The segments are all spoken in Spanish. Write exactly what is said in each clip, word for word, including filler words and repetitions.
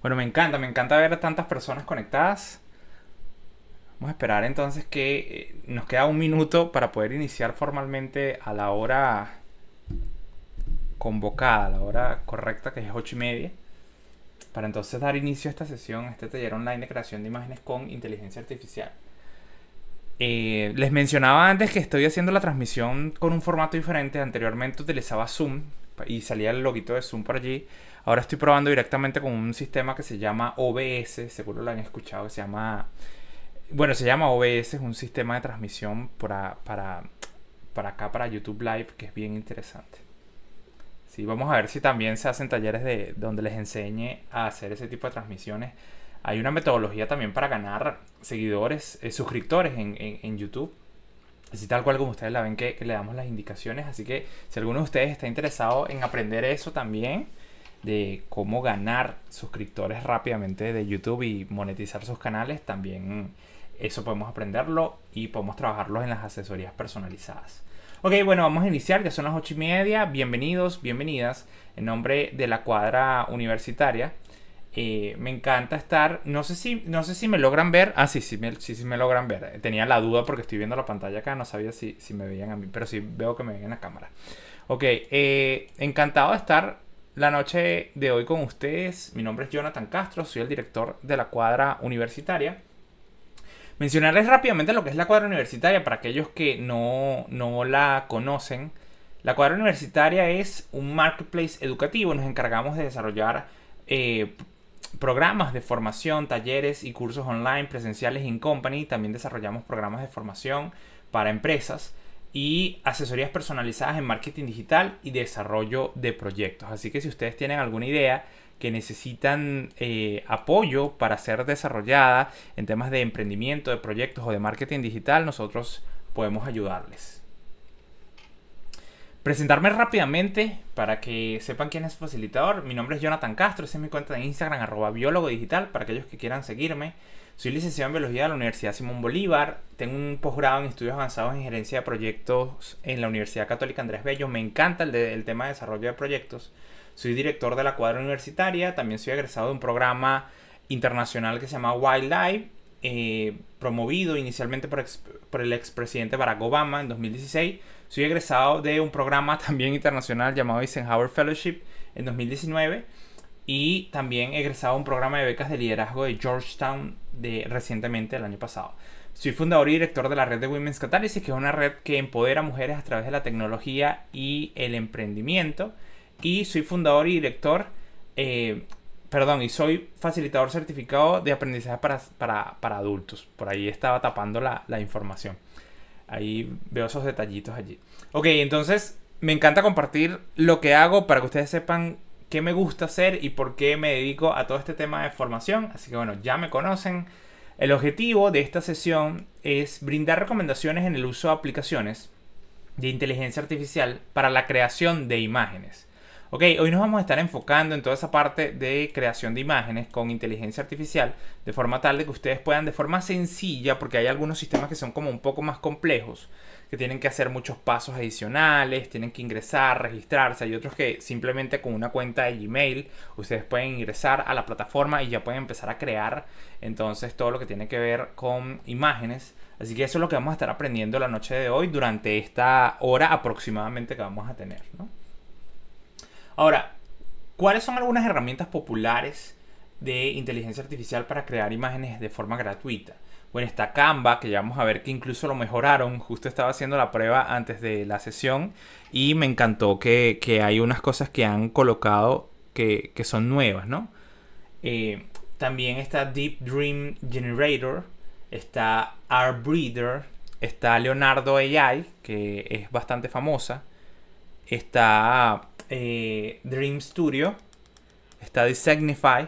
Bueno, me encanta, me encanta ver a tantas personas conectadas. Vamos a esperar entonces que eh, nos queda un minuto para poder iniciar formalmente a la hora convocada, a la hora correcta, que es ocho y media. Para entonces dar inicio a esta sesión, a este taller online de creación de imágenes con inteligencia artificial. Eh, les mencionaba antes que estoy haciendo la transmisión con un formato diferente. Anteriormente utilizaba Zoom y salía el loguito de Zoom por allí. Ahora estoy probando directamente con un sistema que se llama O B S, seguro lo han escuchado, que se llama... Bueno, se llama O B S, es un sistema de transmisión para, para, para acá, para YouTube Live, que es bien interesante. Sí, vamos a ver si también se hacen talleres de donde les enseñe a hacer ese tipo de transmisiones. Hay una metodología también para ganar seguidores, eh, suscriptores en, en, en YouTube. Así tal cual como ustedes la ven que, que le damos las indicaciones. Así que si alguno de ustedes está interesado en aprender eso también, de cómo ganar suscriptores rápidamente de YouTube y monetizar sus canales, también eso podemos aprenderlo y podemos trabajarlo en las asesorías personalizadas. Ok, bueno, vamos a iniciar, ya son las ocho y media. Bienvenidos, bienvenidas en nombre de la Cuadra Universitaria. Eh, me encanta estar, no sé si no sé si me logran ver. Ah, sí, sí, me, sí, sí me logran ver. Tenía la duda porque estoy viendo la pantalla acá, no sabía si, si me veían a mí, pero sí veo que me ven en la cámara. Ok, eh, encantado de estar la noche de hoy con ustedes. Mi nombre es Jonathan Castro, soy el director de la Cuadra Universitaria. Mencionarles rápidamente lo que es la Cuadra Universitaria para aquellos que no, no la conocen. La Cuadra Universitaria es un marketplace educativo. Nos encargamos de desarrollar eh, programas de formación, talleres y cursos online presenciales in company. También desarrollamos programas de formación para empresas y asesorías personalizadas en marketing digital y desarrollo de proyectos. Así que si ustedes tienen alguna idea que necesitan eh, apoyo para ser desarrollada en temas de emprendimiento, de proyectos o de marketing digital, nosotros podemos ayudarles. Presentarme rápidamente para que sepan quién es el facilitador. Mi nombre es Jonathan Castro, esa es mi cuenta de Instagram, arroba biólogo digital, para aquellos que quieran seguirme. Soy licenciado en Biología de la Universidad Simón Bolívar. Tengo un posgrado en estudios avanzados en gerencia de proyectos en la Universidad Católica Andrés Bello. Me encanta el, de, el tema de desarrollo de proyectos. Soy director de la Cuadra Universitaria. También soy egresado de un programa internacional que se llama Wildlife, eh, promovido inicialmente por, ex, por el expresidente Barack Obama en dos mil dieciséis. Soy egresado de un programa también internacional llamado Eisenhower Fellowship en dos mil diecinueve. Y también egresado de un programa de becas de liderazgo de Georgetown de, recientemente, el año pasado. Soy fundador y director de la red de Women's Catalysis, que es una red que empodera a mujeres a través de la tecnología y el emprendimiento. Y soy fundador y director, eh, perdón, y soy facilitador certificado de aprendizaje para, para, para adultos. Por ahí estaba tapando la, la información. Ahí veo esos detallitos allí. Ok, entonces me encanta compartir lo que hago para que ustedes sepan qué me gusta hacer y por qué me dedico a todo este tema de formación. Así que bueno, ya me conocen. El objetivo de esta sesión es brindar recomendaciones en el uso de aplicaciones de inteligencia artificial para la creación de imágenes. Ok, hoy nos vamos a estar enfocando en toda esa parte de creación de imágenes con inteligencia artificial, de forma tal de que ustedes puedan de forma sencilla, porque hay algunos sistemas que son como un poco más complejos, que tienen que hacer muchos pasos adicionales, tienen que ingresar, registrarse. Hay otros que simplemente con una cuenta de Gmail ustedes pueden ingresar a la plataforma y ya pueden empezar a crear entonces todo lo que tiene que ver con imágenes. Así que eso es lo que vamos a estar aprendiendo la noche de hoy durante esta hora aproximadamente que vamos a tener, ¿no? Ahora, ¿cuáles son algunas herramientas populares de inteligencia artificial para crear imágenes de forma gratuita? Bueno, está Canva, que ya vamos a ver que incluso lo mejoraron. Justo estaba haciendo la prueba antes de la sesión y me encantó que, que hay unas cosas que han colocado que, que son nuevas, ¿no? Eh, también está Deep Dream Generator, está Arbreader, está Leonardo A I, que es bastante famosa. Está eh, Dream Studio, está Designify,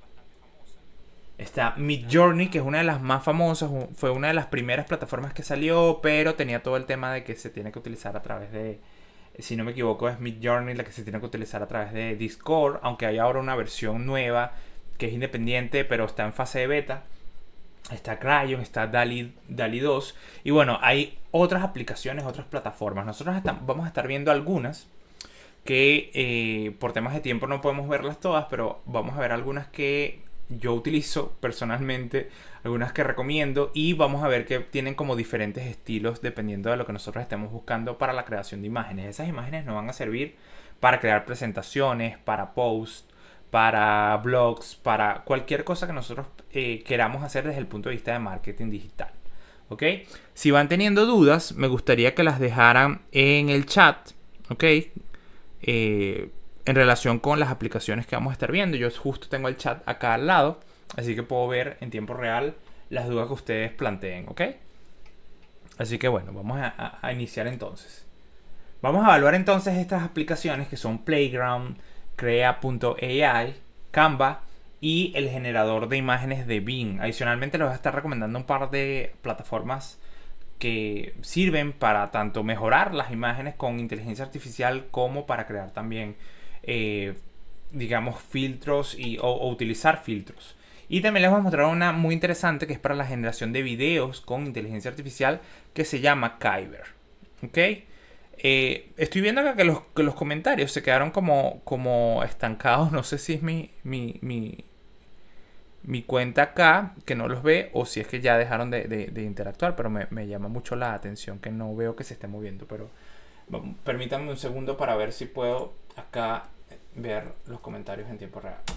está Midjourney, que es una de las más famosas, fue una de las primeras plataformas que salió, pero tenía todo el tema de que se tiene que utilizar a través de, si no me equivoco, es Midjourney la que se tiene que utilizar a través de Discord, aunque hay ahora una versión nueva que es independiente, pero está en fase de beta. Está Crayon, está DALL-E, DALL-E dos. Y bueno, hay otras aplicaciones, otras plataformas. Nosotros estamos, vamos a estar viendo algunas que eh, por temas de tiempo no podemos verlas todas, pero vamos a ver algunas que yo utilizo personalmente, algunas que recomiendo, y vamos a ver que tienen como diferentes estilos dependiendo de lo que nosotros estemos buscando para la creación de imágenes. Esas imágenes nos van a servir para crear presentaciones, para posts, para blogs, para cualquier cosa que nosotros eh, queramos hacer desde el punto de vista de marketing digital. ¿Ok? Si van teniendo dudas, me gustaría que las dejaran en el chat. ¿Ok? Eh, en relación con las aplicaciones que vamos a estar viendo. Yo justo tengo el chat acá al lado, así que puedo ver en tiempo real las dudas que ustedes planteen, ¿ok? Así que bueno, vamos a, a, a iniciar entonces. Vamos a evaluar entonces estas aplicaciones que son Playground, Crea punto A I, Canva y el generador de imágenes de Bing. Adicionalmente les voy a estar recomendando un par de plataformas que sirven para tanto mejorar las imágenes con inteligencia artificial como para crear también eh, digamos filtros y, o, o utilizar filtros. Y también les voy a mostrar una muy interesante que es para la generación de videos con inteligencia artificial que se llama Kyber. ¿Ok? Eh, estoy viendo acá que los, que los comentarios se quedaron como, como estancados. No sé si es mi, mi, mi, mi cuenta acá que no los ve o si es que ya dejaron de, de, de interactuar, pero me, me llama mucho la atención que no veo que se esté moviendo. Pero vamos, permítanme un segundo para ver si puedo acá ver los comentarios en tiempo real.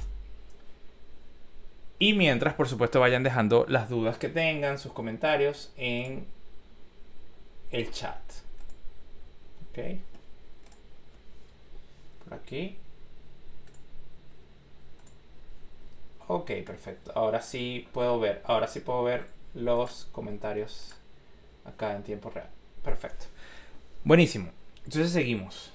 Y mientras, por supuesto, vayan dejando las dudas que tengan, sus comentarios en el chat. Ok. Por aquí. Ok, perfecto. Ahora sí puedo ver. Ahora sí puedo ver los comentarios acá en tiempo real. Perfecto. Buenísimo. Entonces seguimos.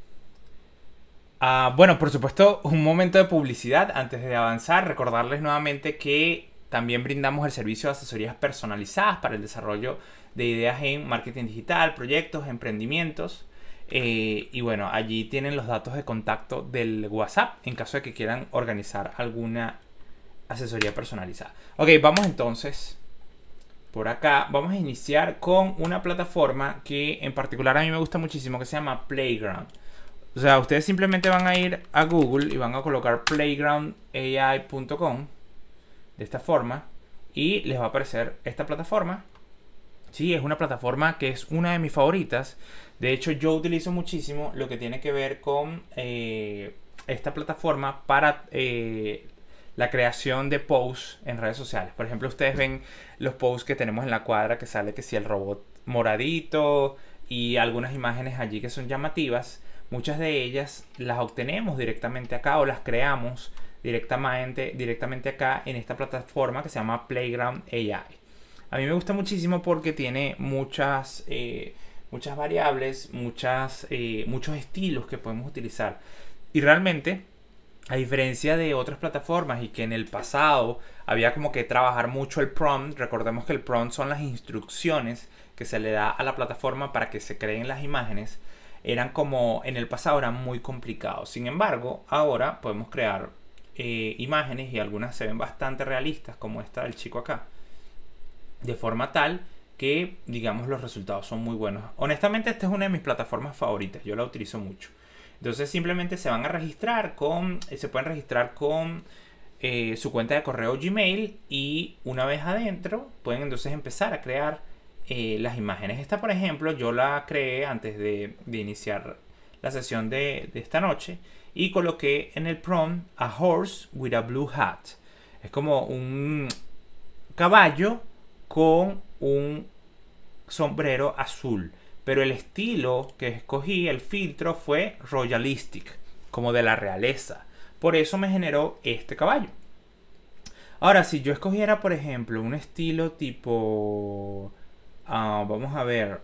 Uh, bueno, por supuesto, un momento de publicidad antes de avanzar. Recordarles nuevamente que también brindamos el servicio de asesorías personalizadas para el desarrollo de ideas en marketing digital, proyectos, emprendimientos. Eh, y bueno, allí tienen los datos de contacto del WhatsApp en caso de que quieran organizar alguna asesoría personalizada. Ok, vamos entonces por acá. Vamos a iniciar con una plataforma que en particular a mí me gusta muchísimo, que se llama Playground. O sea, ustedes simplemente van a ir a Google y van a colocar playground A I punto com de esta forma y les va a aparecer esta plataforma. Sí, es una plataforma que es una de mis favoritas. De hecho, yo utilizo muchísimo lo que tiene que ver con eh, esta plataforma para eh, la creación de posts en redes sociales. Por ejemplo, ustedes ven los posts que tenemos en la cuadra que sale que si el robot moradito y algunas imágenes allí que son llamativas. Muchas de ellas las obtenemos directamente acá o las creamos directamente, directamente acá en esta plataforma que se llama Playground A I. A mí me gusta muchísimo porque tiene muchas, eh, muchas variables, muchas, eh, muchos estilos que podemos utilizar. Y realmente, a diferencia de otras plataformas y que en el pasado había como que trabajar mucho el prompt, recordemos que el prompt son las instrucciones que se le da a la plataforma para que se creen las imágenes. Eran como en el pasado eran muy complicados. Sin embargo, ahora podemos crear eh, imágenes y algunas se ven bastante realistas, como esta del chico acá, de forma tal que, digamos, los resultados son muy buenos. Honestamente, esta es una de mis plataformas favoritas. Yo la utilizo mucho. Entonces, simplemente se van a registrar con, eh, se pueden registrar con eh, su cuenta de correo Gmail y una vez adentro pueden entonces empezar a crear Eh, las imágenes. Esta, por ejemplo, yo la creé antes de, de iniciar la sesión de, de esta noche y coloqué en el prompt a horse with a blue hat. Es como un caballo con un sombrero azul, pero el estilo que escogí, el filtro, fue royalistic, como de la realeza. Por eso me generó este caballo. Ahora, si yo escogiera, por ejemplo, un estilo tipo Uh, vamos a ver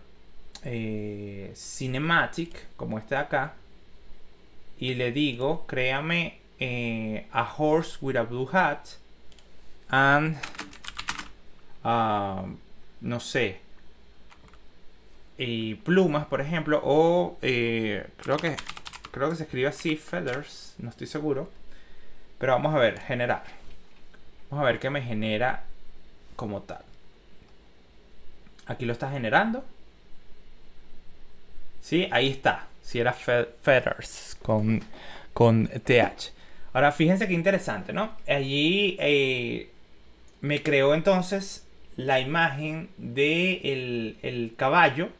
eh, cinematic, como este de acá, y le digo créame eh, a horse with a blue hat and uh, no sé, y plumas, por ejemplo, o eh, creo que creo que se escribe así, feathers, no estoy seguro, pero vamos a ver, generar, vamos a ver qué me genera como tal. Aquí lo está generando. ¿Sí? Ahí está. Si era fe feathers con, con T H. Ahora, fíjense qué interesante, ¿no? Allí eh, me creó entonces la imagen de el, el caballo.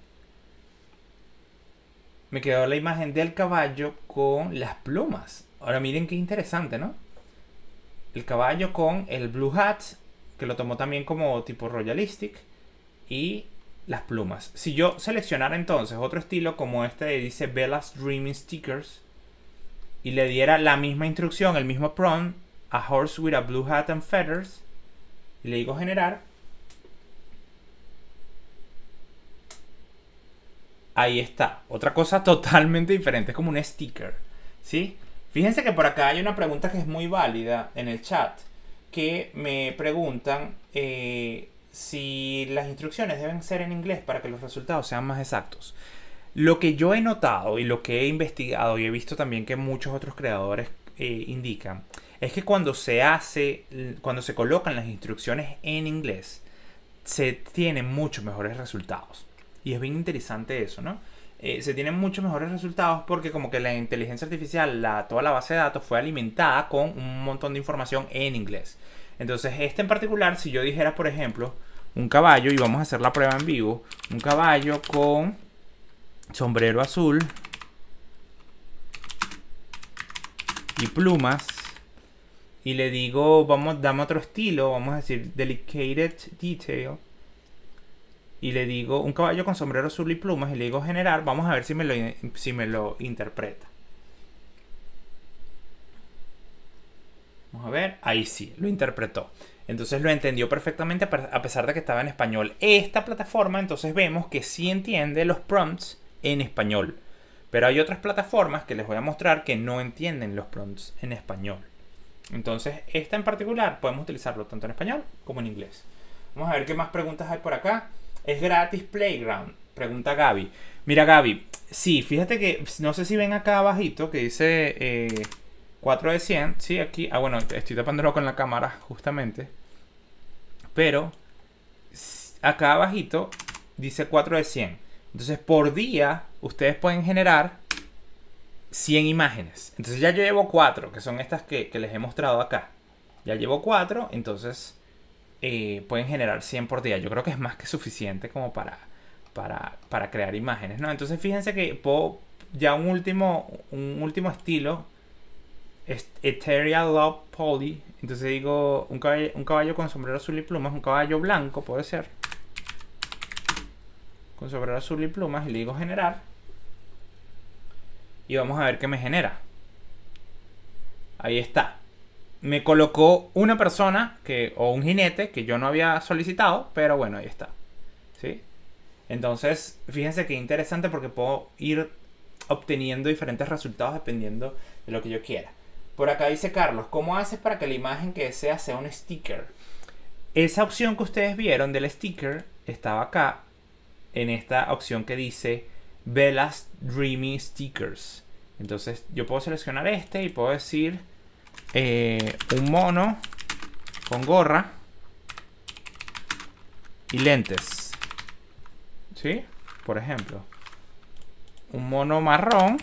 Me quedó la imagen del caballo con las plumas. Ahora miren qué interesante, ¿no? El caballo con el blue hat, que lo tomó también como tipo royalistic, y las plumas. Si yo seleccionara entonces otro estilo como este de dice Bella's Dreaming Stickers y le diera la misma instrucción, el mismo prompt, a horse with a blue hat and feathers, y le digo generar, ahí está. Otra cosa totalmente diferente. Es como un sticker. ¿Sí? Fíjense que por acá hay una pregunta que es muy válida en el chat. Que me preguntan eh, si las instrucciones deben ser en inglés para que los resultados sean más exactos. Lo que yo he notado y lo que he investigado y he visto también que muchos otros creadores eh, indican es que cuando se hace, cuando se colocan las instrucciones en inglés, se tienen muchos mejores resultados. Y es bien interesante eso, ¿no? Eh, se tienen muchos mejores resultados porque como que la inteligencia artificial, la, toda la base de datos fue alimentada con un montón de información en inglés. Entonces este en particular, si yo dijera, por ejemplo, un caballo, y vamos a hacer la prueba en vivo, un caballo con sombrero azul y plumas, y le digo, vamos, dame otro estilo, vamos a decir Delicated Detail, y le digo un caballo con sombrero azul y plumas y le digo generar, vamos a ver si me lo, si me lo interpreta. Vamos a ver, ahí sí, lo interpretó. Entonces lo entendió perfectamente a pesar de que estaba en español. Esta plataforma entonces vemos que sí entiende los prompts en español. Pero hay otras plataformas que les voy a mostrar que no entienden los prompts en español. Entonces esta en particular podemos utilizarlo tanto en español como en inglés. Vamos a ver qué más preguntas hay por acá. ¿Es gratis Playground? Pregunta Gaby. Mira Gaby, sí, fíjate que no sé si ven acá abajito que dice eh, cuatro de cien. Sí, aquí, ah bueno, estoy tapándolo con la cámara justamente. Pero acá abajito dice cuatro de cien. Entonces por día ustedes pueden generar cien imágenes. Entonces ya yo llevo cuatro, que son estas que, que les he mostrado acá. Ya llevo cuatro, entonces... Eh, pueden generar cien por día. Yo creo que es más que suficiente como para, para, para crear imágenes, ¿no? Entonces fíjense que puedo ya un último, un último estilo, Ethereal Love Poly. Entonces digo un caballo, un caballo con sombrero azul y plumas, un caballo blanco puede ser, con sombrero azul y plumas, y le digo generar, y vamos a ver qué me genera. Ahí está. Me colocó una persona que, o un jinete que yo no había solicitado, pero bueno, ahí está. ¿Sí? Entonces, fíjense qué interesante porque puedo ir obteniendo diferentes resultados dependiendo de lo que yo quiera. Por acá dice Carlos, ¿cómo haces para que la imagen que deseas sea un sticker? Esa opción que ustedes vieron del sticker estaba acá en esta opción que dice Bella's Dreamy Stickers. Entonces yo puedo seleccionar este y puedo decir... Eh, un mono con gorra y lentes, ¿sí? Por ejemplo, un mono marrón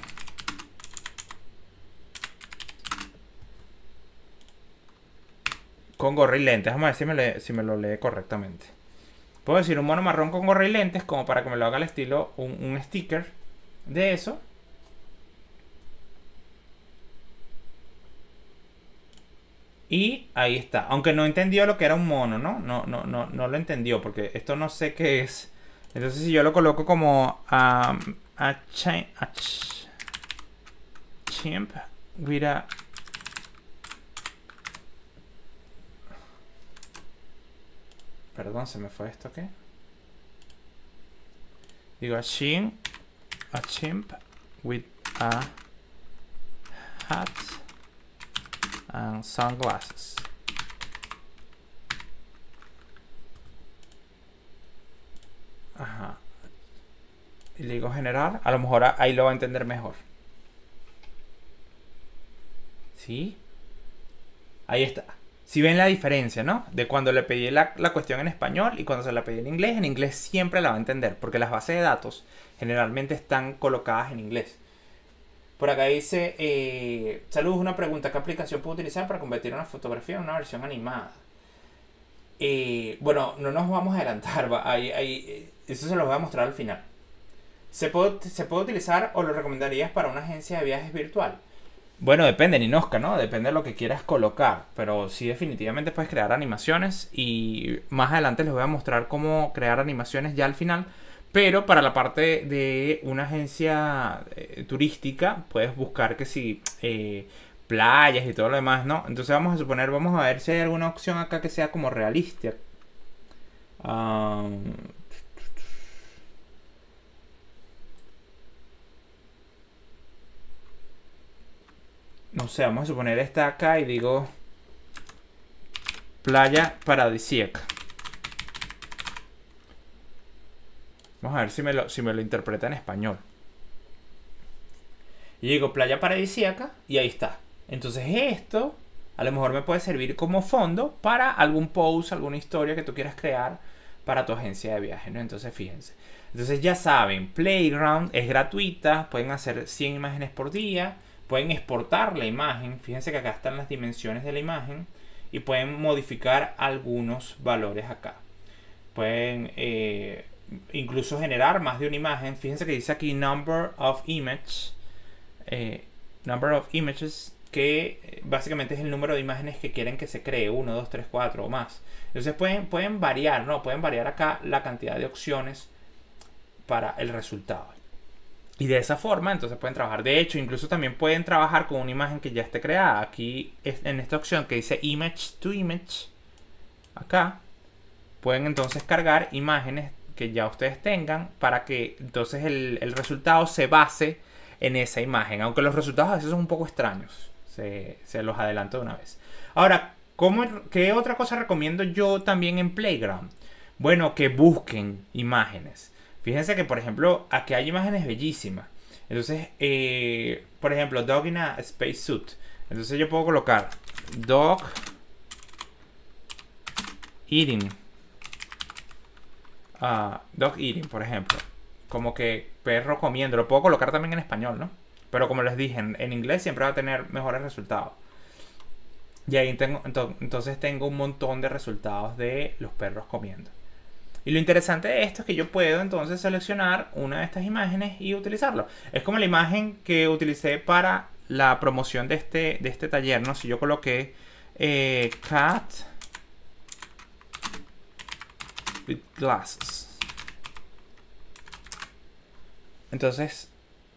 con gorra y lentes. Vamos a ver si me, lee, si me lo lee correctamente. Puedo decir un mono marrón con gorra y lentes como para que me lo haga al estilo un, un sticker de eso. Y ahí está. Aunque no entendió lo que era un mono, ¿no? No, no, no, no lo entendió porque esto no sé qué es. Entonces si yo lo coloco como um, a, ch a ch chimp with a... Perdón, se me fue esto, ¿qué? Digo a chimp, a chimp with a hat and sunglasses. Ajá. Y le digo generar. A lo mejor ahí lo va a entender mejor. ¿Sí? Ahí está. Si ven la diferencia, ¿no? De cuando le pedí la, la cuestión en español y cuando se la pedí en inglés. En inglés siempre la va a entender porque las bases de datos generalmente están colocadas en inglés. Por acá dice, eh, saludos, una pregunta, ¿qué aplicación puedo utilizar para convertir una fotografía en una versión animada? Eh, bueno, no nos vamos a adelantar, va, ahí, ahí, eso se lo voy a mostrar al final. ¿Se puede, se puede utilizar o lo recomendarías para una agencia de viajes virtual? Bueno, depende, Ninosca, ¿no? Depende de lo que quieras colocar. Pero sí, definitivamente puedes crear animaciones. Y más adelante les voy a mostrar cómo crear animaciones ya al final. Pero para la parte de una agencia eh, turística, puedes buscar que si eh, playas y todo lo demás, ¿no? Entonces vamos a suponer, vamos a ver si hay alguna opción acá que sea como realista. Um, no sé, vamos a suponer esta acá y digo playa paradisíaca. Vamos a ver si me lo, si me lo interpreta en español. Y digo playa paradisíaca y ahí está. Entonces esto a lo mejor me puede servir como fondo para algún post, alguna historia que tú quieras crear para tu agencia de viajes, ¿no? Entonces fíjense. Entonces ya saben, Playground es gratuita, pueden hacer cien imágenes por día, pueden exportar la imagen, fíjense que acá están las dimensiones de la imagen y pueden modificar algunos valores acá. Pueden eh, incluso generar más de una imagen, fíjense que dice aquí number of image, eh, number of images, que básicamente es el número de imágenes que quieren que se cree, uno, dos, tres, cuatro o más. Entonces pueden, pueden variar, ¿no? Pueden variar acá la cantidad de opciones para el resultado. Y de esa forma, entonces pueden trabajar. De hecho, incluso también pueden trabajar con una imagen que ya esté creada. Aquí, en esta opción que dice Image to Image, acá, pueden entonces cargar imágenes que ya ustedes tengan para que entonces el, el resultado se base en esa imagen. Aunque los resultados a veces son un poco extraños. Se, se los adelanto de una vez. Ahora, ¿cómo, ¿qué otra cosa recomiendo yo también en Playground? Bueno, que busquen imágenes. Fíjense que, por ejemplo, aquí hay imágenes bellísimas. Entonces, eh, por ejemplo, dog in a space suit. Entonces yo puedo colocar dog eating. Uh, dog eating, por ejemplo. Como que perro comiendo. Lo puedo colocar también en español, ¿no? Pero como les dije, en, en inglés siempre va a tener mejores resultados. Y ahí tengo, entonces tengo un montón de resultados de los perros comiendo. Y lo interesante de esto es que yo puedo entonces seleccionar una de estas imágenes y utilizarlo. Es como la imagen que utilicé para la promoción de este, de este taller, ¿no? Si yo coloqué eh, cat with glasses. Entonces,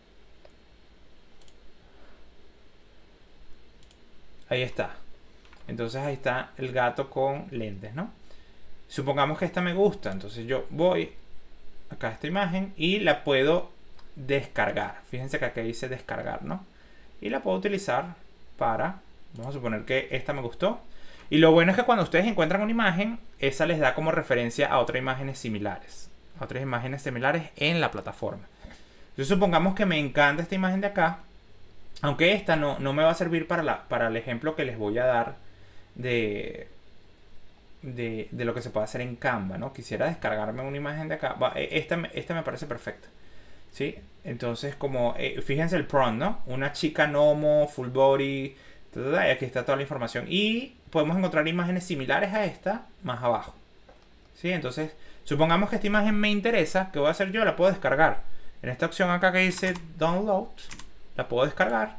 ahí está. Entonces ahí está el gato con lentes, ¿no? Supongamos que esta me gusta, entonces yo voy acá a esta imagen y la puedo descargar. Fíjense que aquí dice descargar, ¿no? Y la puedo utilizar para, vamos a suponer que esta me gustó. Y lo bueno es que cuando ustedes encuentran una imagen, esa les da como referencia a otras imágenes similares. A otras imágenes similares en la plataforma. Entonces supongamos que me encanta esta imagen de acá. Aunque esta no, no me va a servir para, la, para el ejemplo que les voy a dar de... De, de lo que se puede hacer en Canva, ¿no? Quisiera descargarme una imagen de acá. Va, esta, esta me parece perfecta, ¿sí? Entonces, como, eh, fíjense el prompt, ¿no? Una chica nomo, full body, y aquí está toda la información. Y podemos encontrar imágenes similares a esta más abajo, ¿sí? Entonces, supongamos que esta imagen me interesa. ¿Qué voy a hacer yo? La puedo descargar. En esta opción acá que dice Download, la puedo descargar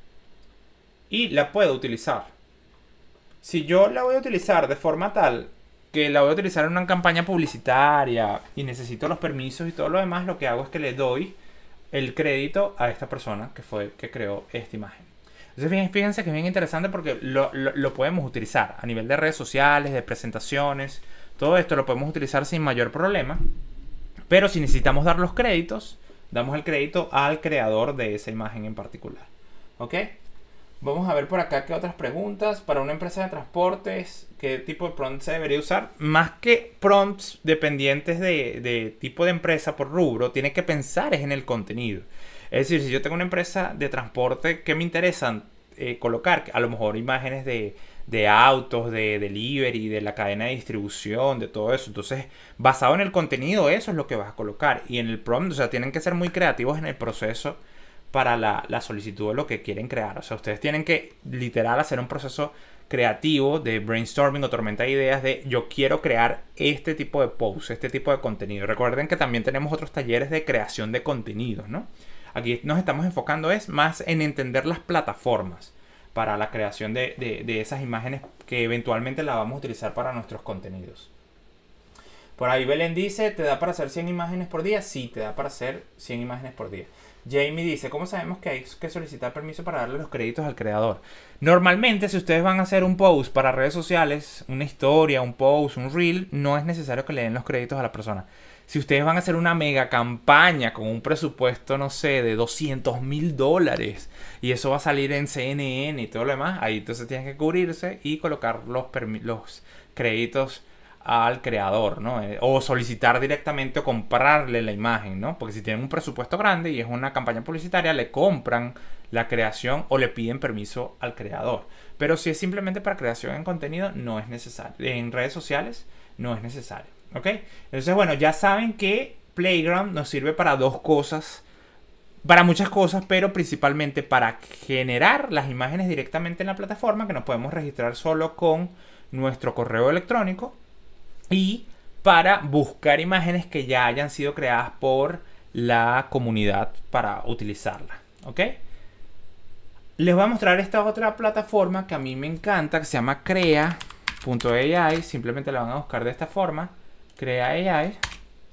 y la puedo utilizar. Si yo la voy a utilizar de forma tal que la voy a utilizar en una campaña publicitaria y necesito los permisos y todo lo demás, lo que hago es que le doy el crédito a esta persona que fue que creó esta imagen. Entonces fíjense que es bien interesante porque lo, lo, lo podemos utilizar a nivel de redes sociales, de presentaciones. Todo esto lo podemos utilizar sin mayor problema. Pero si necesitamos dar los créditos, damos el crédito al creador de esa imagen en particular. ¿Ok? Vamos a ver por acá qué otras preguntas. Para una empresa de transportes, ¿qué tipo de prompt se debería usar? Más que prompts dependientes de, de tipo de empresa por rubro, tiene que pensar es en el contenido. Es decir, si yo tengo una empresa de transporte, ¿qué me interesan eh, colocar? A lo mejor imágenes de, de autos, de delivery, de la cadena de distribución, de todo eso. Entonces, basado en el contenido, eso es lo que vas a colocar. Y en el prompt, o sea, tienen que ser muy creativos en el proceso para la, la solicitud de lo que quieren crear. O sea, ustedes tienen que literal hacer un proceso creativo de brainstorming o tormenta de ideas de yo quiero crear este tipo de post, este tipo de contenido. Recuerden que también tenemos otros talleres de creación de contenidos, ¿no? Aquí nos estamos enfocando es más en entender las plataformas para la creación de, de, de esas imágenes que eventualmente la vamos a utilizar para nuestros contenidos. Por ahí Belén dice, ¿te da para hacer cien imágenes por día? Sí, te da para hacer cien imágenes por día. Jamie dice, ¿cómo sabemos que hay que solicitar permiso para darle los créditos al creador? Normalmente, si ustedes van a hacer un post para redes sociales, una historia, un post, un reel, no es necesario que le den los créditos a la persona. Si ustedes van a hacer una mega campaña con un presupuesto, no sé, de doscientos mil dólares y eso va a salir en C N N y todo lo demás, ahí entonces tienen que cubrirse y colocar los, los créditos al creador, ¿no? Eh, o solicitar directamente o comprarle la imagen, ¿no? Porque si tienen un presupuesto grande y es una campaña publicitaria, le compran la creación o le piden permiso al creador. Pero si es simplemente para creación en contenido, no es necesario. En redes sociales, no es necesario, ¿ok? Entonces, bueno, ya saben que Playground nos sirve para dos cosas, para muchas cosas, pero principalmente para generar las imágenes directamente en la plataforma, que nos podemos registrar solo con nuestro correo electrónico, y para buscar imágenes que ya hayan sido creadas por la comunidad para utilizarla, ¿ok? Les voy a mostrar esta otra plataforma que a mí me encanta, que se llama crea punto A I. Simplemente la van a buscar de esta forma, Crea A I.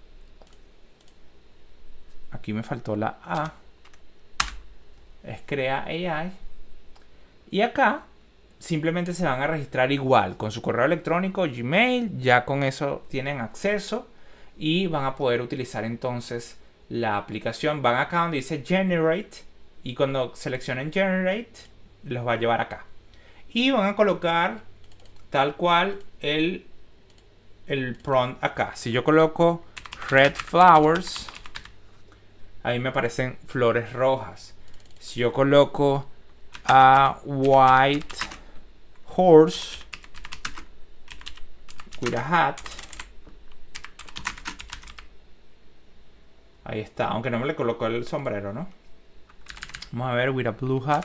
Aquí me faltó la A. Es Crea A I. Y acá simplemente se van a registrar igual con su correo electrónico, Gmail, ya con eso tienen acceso y van a poder utilizar entonces la aplicación. Van acá donde dice Generate y cuando seleccionen Generate los va a llevar acá. Y van a colocar tal cual el, el prompt acá. Si yo coloco Red Flowers, ahí me aparecen flores rojas. Si yo coloco a White Horse with a hat, ahí está, aunque no me le colocó el sombrero, ¿no? Vamos a ver, with a blue hat.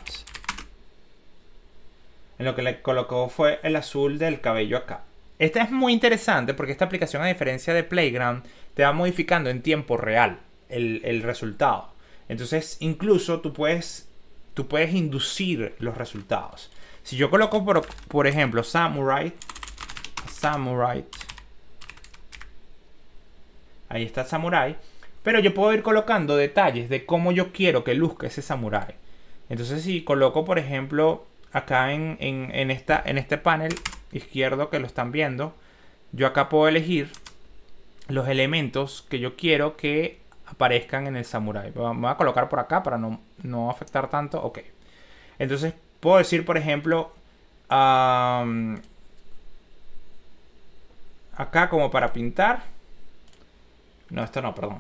En lo que le colocó fue el azul del cabello acá. Esta es muy interesante porque esta aplicación, a diferencia de Playground, te va modificando en tiempo real el, el resultado. Entonces, incluso tú puedes, tú puedes inducir los resultados. Si yo coloco, por, por ejemplo, Samurai, Samurai, ahí está Samurai, pero yo puedo ir colocando detalles de cómo yo quiero que luzca ese Samurai. Entonces, si coloco, por ejemplo, acá en, en, en, esta, en este panel izquierdo que lo están viendo, yo acá puedo elegir los elementos que yo quiero que aparezcan en el Samurai. Me voy a colocar por acá para no, no afectar tanto. Ok. Entonces, puedo decir, por ejemplo, um, acá como para pintar. No, esto no, perdón.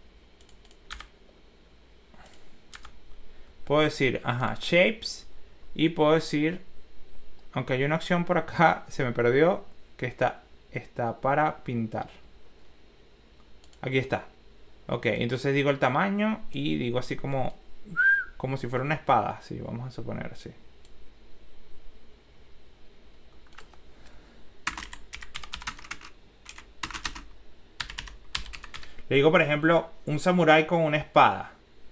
Puedo decir, ajá, shapes. Y puedo decir, aunque hay una opción por acá, se me perdió, que está, está para pintar. Aquí está. Ok, entonces digo el tamaño y digo así como, como si fuera una espada. Sí, vamos a suponer así. Le digo, por ejemplo, un samurái con una espada.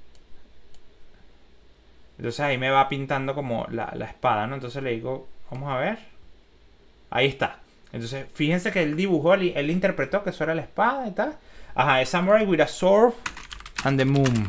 Entonces ahí me va pintando como la, la espada, ¿no? Entonces le digo, vamos a ver. Ahí está. Entonces, fíjense que él dibujó, él, él interpretó que eso era la espada y tal. Ajá, es samurai with a sword and the moon.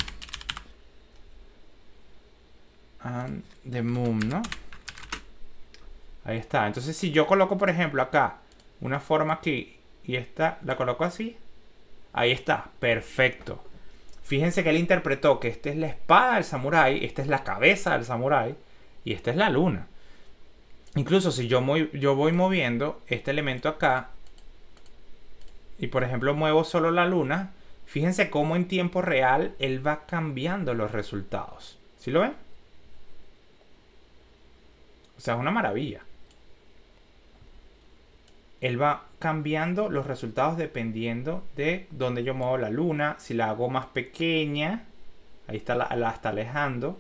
And the moon, ¿no? Ahí está. Entonces, si yo coloco, por ejemplo, acá una forma aquí y esta la coloco así, ahí está. Perfecto. Fíjense que él interpretó que esta es la espada del samurái, esta es la cabeza del samurái y esta es la luna. Incluso si yo, muy, yo voy moviendo este elemento acá y por ejemplo muevo solo la luna, fíjense cómo en tiempo real él va cambiando los resultados. ¿Sí lo ven? O sea, es una maravilla. Él va cambiando los resultados dependiendo de dónde yo muevo la luna. Si la hago más pequeña, Ahí está, la, la está alejando.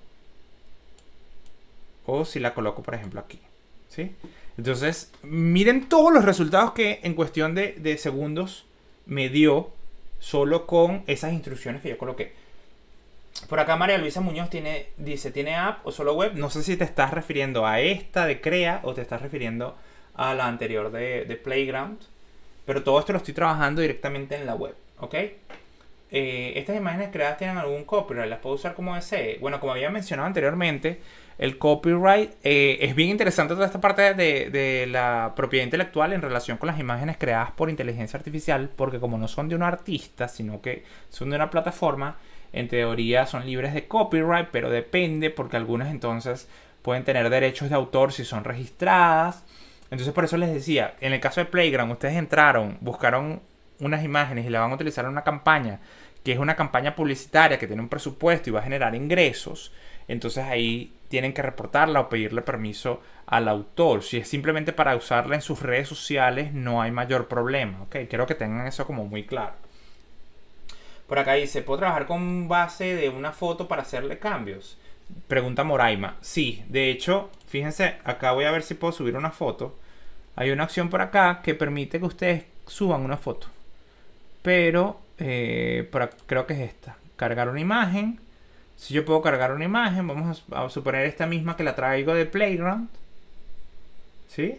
O si la coloco, por ejemplo, aquí. ¿Sí? Entonces, miren todos los resultados que en cuestión de, de segundos me dio solo con esas instrucciones que yo coloqué. Por acá María Luisa Muñoz tiene, dice, ¿tiene app o solo web? No sé si te estás refiriendo a esta de Crea o te estás refiriendo a la anterior de, de Playground. Pero todo esto lo estoy trabajando directamente en la web, ¿ok? Eh, estas imágenes creadas tienen algún copyright, las puedo usar como desee. Bueno, como había mencionado anteriormente, el copyright eh, es bien interesante toda esta parte de, de la propiedad intelectual en relación con las imágenes creadas por inteligencia artificial, porque como no son de un artista, sino que son de una plataforma, en teoría son libres de copyright, pero depende porque algunas entonces pueden tener derechos de autor si son registradas. Entonces por eso les decía, en el caso de Playground, ustedes entraron, buscaron unas imágenes y la van a utilizar en una campaña, que es una campaña publicitaria que tiene un presupuesto y va a generar ingresos. Entonces ahí tienen que reportarla o pedirle permiso al autor. Si es simplemente para usarla en sus redes sociales, no hay mayor problema, ¿ok? Quiero que tengan eso como muy claro. Por acá dice, ¿puedo trabajar con base de una foto para hacerle cambios? Pregunta Moraima. Sí, de hecho, fíjense, acá voy a ver si puedo subir una foto. Hay una opción por acá que permite que ustedes suban una foto. Pero, eh, por acá, creo que es esta. Cargar una imagen. Si yo puedo cargar una imagen, vamos a, a suponer esta misma que la traigo de Playground. ¿Sí?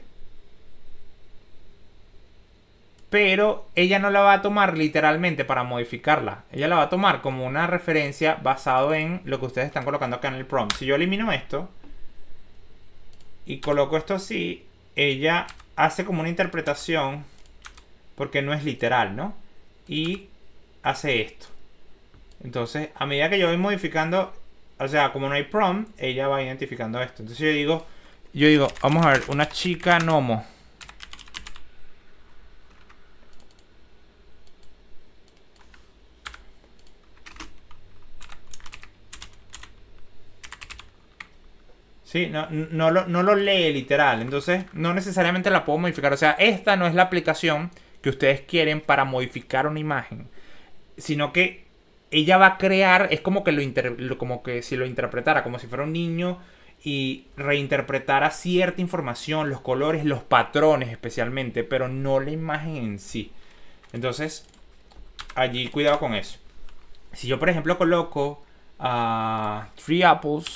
Pero ella no la va a tomar literalmente para modificarla. Ella la va a tomar como una referencia basado en lo que ustedes están colocando acá en el prompt. Si yo elimino esto y coloco esto así, ella hace como una interpretación porque no es literal, ¿no? Y hace esto. Entonces, a medida que yo voy modificando, o sea, como no hay prompt, ella va identificando esto. Entonces yo digo, yo digo, vamos a ver, una chica Nomo. Sí, no, no, lo, no lo lee literal, entonces no necesariamente la puedo modificar. O sea, esta no es la aplicación que ustedes quieren para modificar una imagen, sino que ella va a crear, es como que, lo inter, como que si lo interpretara, como si fuera un niño y reinterpretara cierta información, los colores, los patrones especialmente, pero no la imagen en sí. Entonces, allí cuidado con eso. Si yo, por ejemplo, coloco uh, three apples...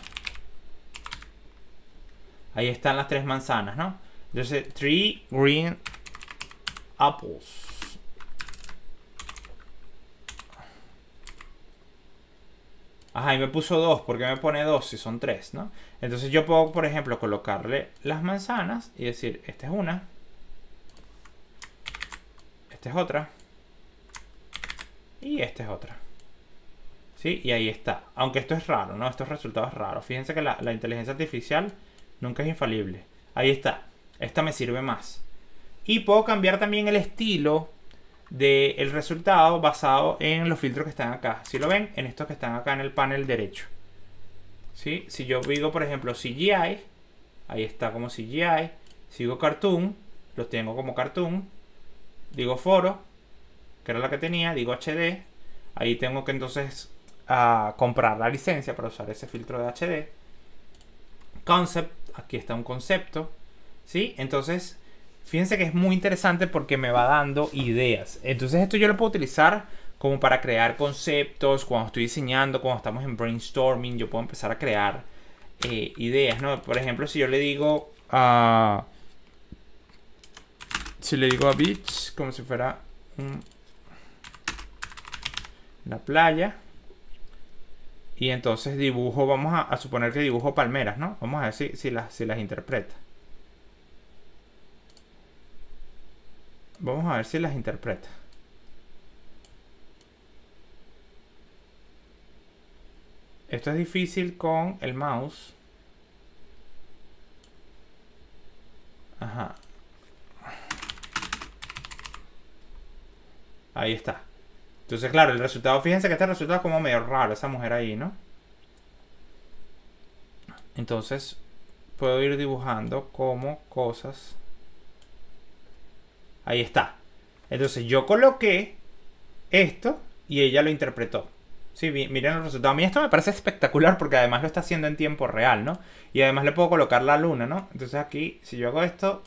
Ahí están las tres manzanas, ¿no? Entonces, three green apples. Ajá, y me puso dos. ¿Por qué me pone dos si son tres, no? Entonces yo puedo, por ejemplo, colocarle las manzanas y decir, esta es una. Esta es otra. Y esta es otra. ¿Sí? Y ahí está. Aunque esto es raro, ¿no? Estos resultados raros. Fíjense que la, la inteligencia artificial... nunca es infalible. Ahí está. Esta me sirve más. Y puedo cambiar también el estilo del resultado basado en los filtros que están acá. Si lo ven, en estos que están acá en el panel derecho. ¿Sí? Si yo digo, por ejemplo, C G I, ahí está como C G I. Sigo Cartoon, los tengo como Cartoon. Digo Foro, que era la que tenía. Digo H D. Ahí tengo que entonces uh, comprar la licencia para usar ese filtro de H D. Concept, aquí está un concepto, ¿sí? Entonces, fíjense que es muy interesante porque me va dando ideas. Entonces esto yo lo puedo utilizar como para crear conceptos, cuando estoy diseñando, cuando estamos en brainstorming, yo puedo empezar a crear eh, ideas, ¿no? Por ejemplo, si yo le digo a... si le digo a beach, como si fuera un, una playa. Y entonces dibujo, vamos a, a suponer que dibujo palmeras, ¿no? Vamos a ver si, si, las, si las interpreta. Vamos a ver si las interpreta. Esto es difícil con el mouse. Ajá. Ahí está. Entonces, claro, el resultado, fíjense que este resultado es como medio raro, esa mujer ahí, ¿no? Entonces, puedo ir dibujando como cosas. Ahí está. Entonces, yo coloqué esto y ella lo interpretó. Sí, miren los resultados. A mí esto me parece espectacular porque además lo está haciendo en tiempo real, ¿no? Y además le puedo colocar la luna, ¿no? Entonces aquí, si yo hago esto,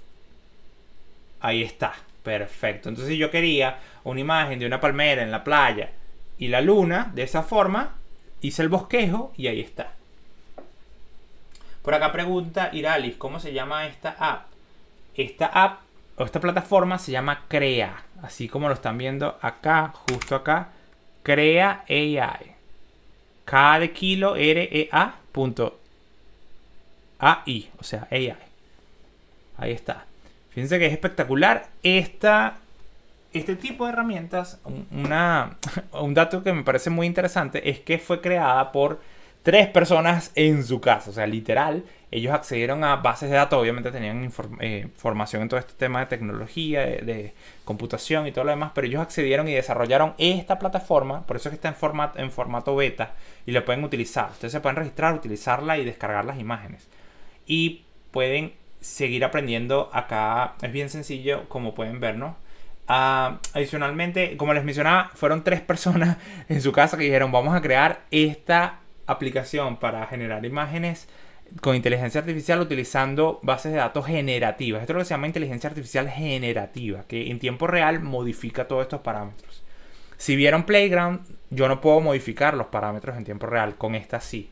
ahí está. Perfecto. Entonces si yo quería una imagen de una palmera en la playa y la luna, de esa forma, hice el bosquejo y ahí está. Por acá pregunta Iralis, ¿cómo se llama esta app? Esta app o esta plataforma se llama Crea. Así como lo están viendo acá, justo acá. Crea A I. K de kilo, R E A punto A I. O sea, A I. Ahí está. Fíjense que es espectacular. Esta, este tipo de herramientas, una, un dato que me parece muy interesante es que fue creada por tres personas en su casa. O sea, literal, ellos accedieron a bases de datos. Obviamente tenían inform eh, formación en todo este tema de tecnología, de, de computación y todo lo demás. Pero ellos accedieron y desarrollaron esta plataforma. Por eso es que está en, format en formato beta. Y lo pueden utilizar. Ustedes se pueden registrar, utilizarla y descargar las imágenes. Y pueden seguir aprendiendo acá. Es bien sencillo, como pueden ver, ¿no? Uh, adicionalmente, como les mencionaba, fueron tres personas en su casa que dijeron, vamos a crear esta aplicación para generar imágenes con inteligencia artificial utilizando bases de datos generativas. Esto es lo que se llama inteligencia artificial generativa, que en tiempo real modifica todos estos parámetros. Si vieron Playground, yo no puedo modificar los parámetros en tiempo real, con esta sí.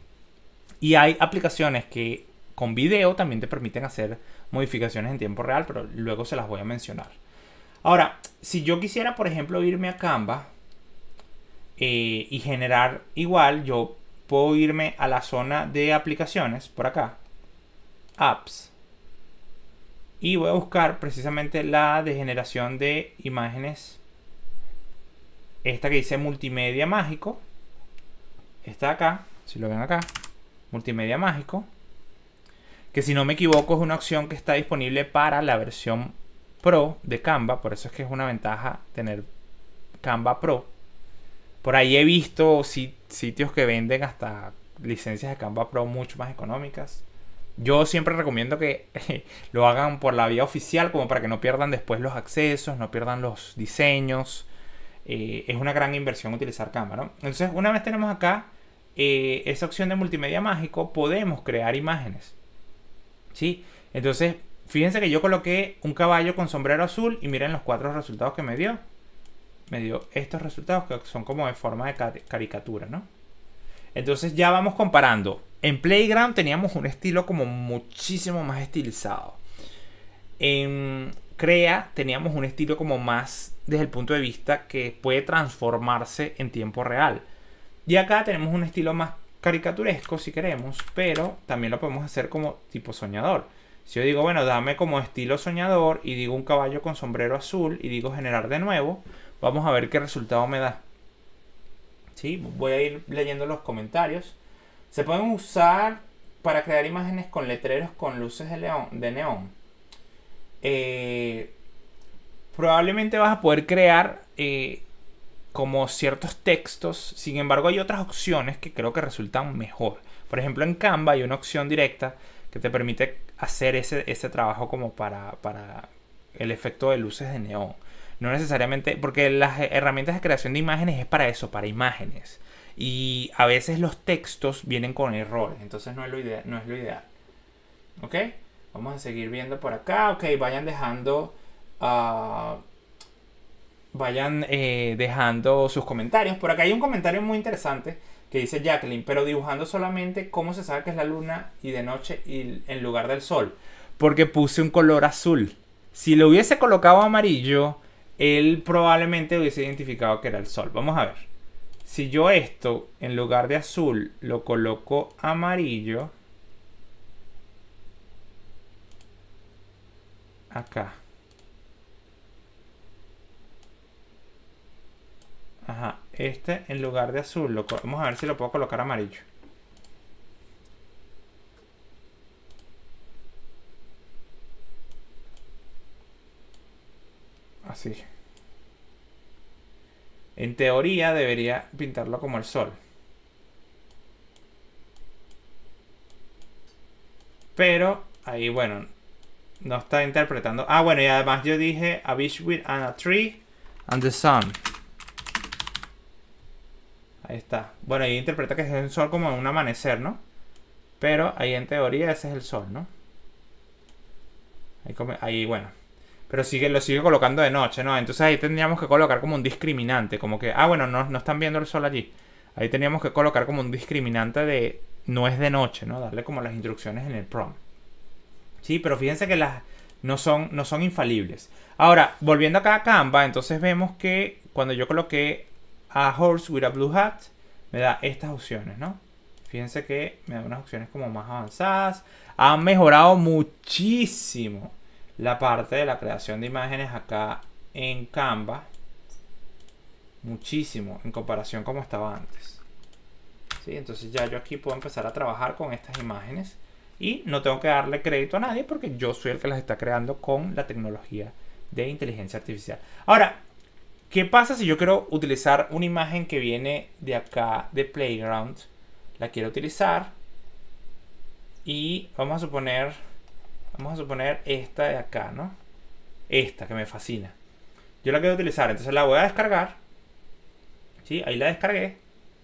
Y hay aplicaciones que con video también te permiten hacer modificaciones en tiempo real, pero luego se las voy a mencionar. Ahora, si yo quisiera, por ejemplo, irme a Canva eh, y generar igual, yo puedo irme a la zona de aplicaciones, por acá, apps, y voy a buscar precisamente la de generación de imágenes, esta que dice multimedia mágico, está acá, si lo ven acá, multimedia mágico, que si no me equivoco es una opción que está disponible para la versión Pro de Canva, por eso es que es una ventaja tener Canva Pro. Por ahí he visto sitios que venden hasta licencias de Canva Pro mucho más económicas. Yo siempre recomiendo que lo hagan por la vía oficial, como para que no pierdan después los accesos, no pierdan los diseños. Eh, es una gran inversión utilizar Canva, ¿no? Entonces, una vez tenemos acá eh, esa opción de multimedia mágico, podemos crear imágenes, ¿sí? Entonces, fíjense que yo coloqué un caballo con sombrero azul y miren los cuatro resultados que me dio. Me dio estos resultados que son como de forma de caricatura, ¿no? Entonces ya vamos comparando. En Playground teníamos un estilo como muchísimo más estilizado. En Crea teníamos un estilo como más desde el punto de vista que puede transformarse en tiempo real. Y acá tenemos un estilo más caricaturesco si queremos, pero también lo podemos hacer como tipo soñador. Si yo digo, bueno, dame como estilo soñador y digo un caballo con sombrero azul y digo generar de nuevo, vamos a ver qué resultado me da. ¿Sí? Voy a ir leyendo los comentarios. Se pueden usar para crear imágenes con letreros con luces de, león, de neón. Eh, probablemente vas a poder crear eh, como ciertos textos. Sin embargo, hay otras opciones que creo que resultan mejor. Por ejemplo, en Canva hay una opción directa que te permite hacer ese, ese trabajo como para, para el efecto de luces de neón. No necesariamente, porque las herramientas de creación de imágenes es para eso, para imágenes. Y a veces los textos vienen con errores, entonces no es lo ideal. No es lo ideal. ¿Ok? Vamos a seguir viendo por acá. Ok, vayan dejando... Uh, vayan eh, dejando sus comentarios. Por acá hay un comentario muy interesante que dice Jacqueline, pero dibujando solamente cómo se sabe que es la luna y de noche y en lugar del sol. Porque puse un color azul. Si lo hubiese colocado amarillo, él probablemente hubiese identificado que era el sol. Vamos a ver. Si yo esto, en lugar de azul, lo coloco amarillo. Acá. Ajá. Este, en lugar de azul, lo, vamos a ver si lo puedo colocar amarillo. Así. En teoría debería pintarlo como el sol. Pero ahí, bueno, no está interpretando. Ah, bueno, y además yo dije a beach with and a tree and the sun. Ahí está. Bueno, ahí interpreta que es un sol como un amanecer, ¿no? Pero ahí en teoría ese es el sol, ¿no? Ahí, come, ahí bueno. Pero sigue, lo sigue colocando de noche, ¿no? Entonces ahí tendríamos que colocar como un discriminante. Como que, ah, bueno, no, no están viendo el sol allí. Ahí teníamos que colocar como un discriminante de no es de noche, ¿no? Darle como las instrucciones en el prompt. Sí, pero fíjense que las no son, no son infalibles. Ahora, volviendo acá a Canva, entonces vemos que cuando yo coloqué a horse with a blue hat, me da estas opciones, ¿no? Fíjense que me da unas opciones como más avanzadas. Han mejorado muchísimo la parte de la creación de imágenes acá en Canva. Muchísimo en comparación como estaba antes. ¿Sí? Entonces ya yo aquí puedo empezar a trabajar con estas imágenes. Y no tengo que darle crédito a nadie porque yo soy el que las está creando con la tecnología de inteligencia artificial. Ahora, ¿qué pasa si yo quiero utilizar una imagen que viene de acá de Playground? La quiero utilizar. Y vamos a suponer, vamos a suponer esta de acá, ¿no? Esta que me fascina. Yo la quiero utilizar, entonces la voy a descargar. ¿Sí? Ahí la descargué.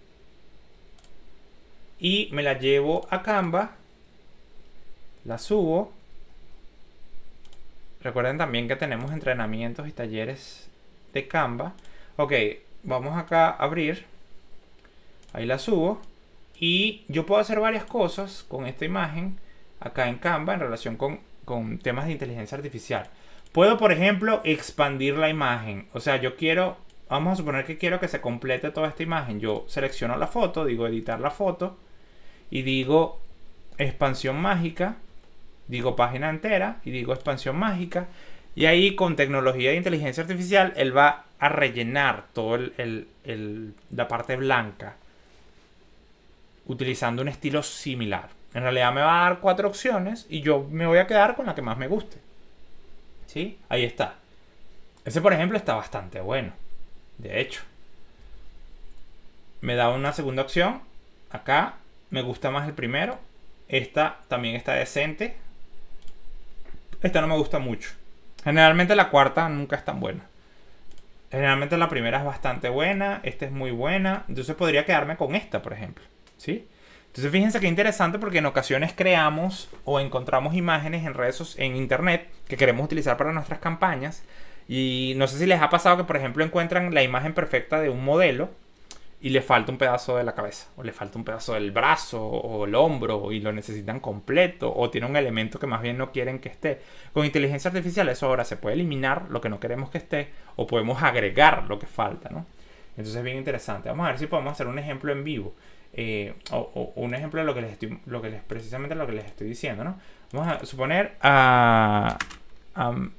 Y me la llevo a Canva. La subo. Recuerden también que tenemos entrenamientos y talleres de Canva. Ok, vamos acá a abrir. Ahí la subo. Y yo puedo hacer varias cosas con esta imagen acá en Canva en relación con, con temas de inteligencia artificial. Puedo, por ejemplo, expandir la imagen. O sea, yo quiero, vamos a suponer que quiero que se complete toda esta imagen. Yo selecciono la foto, digo editar la foto y digo expansión mágica. Digo página entera y digo expansión mágica. Y ahí con tecnología de inteligencia artificial él va a rellenar toda el, el, el, la parte blanca utilizando un estilo similar. En realidad me va a dar cuatro opciones y yo me voy a quedar con la que más me guste. ¿Sí? Ahí está. Ese, por ejemplo, está bastante bueno. De hecho. Me da una segunda opción. Acá me gusta más el primero. Esta también está decente. Esta no me gusta mucho. Generalmente la cuarta nunca es tan buena. Generalmente la primera es bastante buena. Esta es muy buena. Entonces podría quedarme con esta, por ejemplo. ¿Sí? Entonces fíjense qué interesante porque en ocasiones creamos o encontramos imágenes en redes en internet que queremos utilizar para nuestras campañas. Y no sé si les ha pasado que, por ejemplo, encuentran la imagen perfecta de un modelo y le falta un pedazo de la cabeza, o le falta un pedazo del brazo, o el hombro, y lo necesitan completo, o tiene un elemento que más bien no quieren que esté. Con inteligencia artificial eso ahora se puede eliminar lo que no queremos que esté, o podemos agregar lo que falta, ¿no? Entonces es bien interesante. Vamos a ver si podemos hacer un ejemplo en vivo, eh, o, o un ejemplo de lo que les estoy, lo que les, precisamente lo que les estoy diciendo, ¿no? Vamos a suponer a... Um,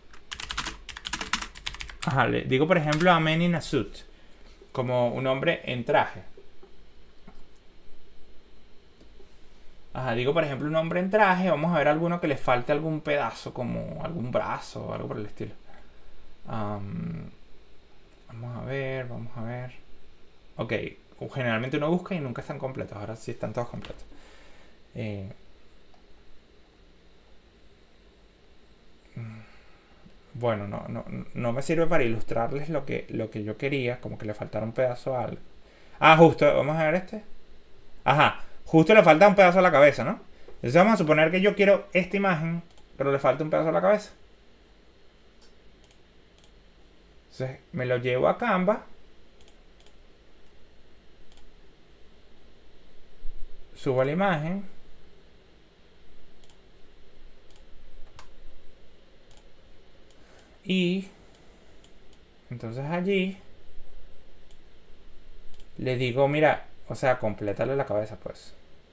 ajá, le digo por ejemplo a man in a suit. Como un hombre en traje. Ajá, digo por ejemplo un hombre en traje. Vamos a ver alguno que le falte algún pedazo, como algún brazo o algo por el estilo. Um, vamos a ver, vamos a ver. Ok, generalmente uno busca y nunca están completos. Ahora sí están todos completos. Eh, Bueno, no, no, no me sirve para ilustrarles lo que, lo que yo quería. Como que le faltara un pedazo a algo. Ah, justo, vamos a ver este. Ajá, justo le falta un pedazo a la cabeza, ¿no? Entonces vamos a suponer que yo quiero esta imagen, pero le falta un pedazo a la cabeza. Entonces me lo llevo a Canva. Subo la imagen. Y entonces allí le digo, mira, o sea, complétale la cabeza, pues.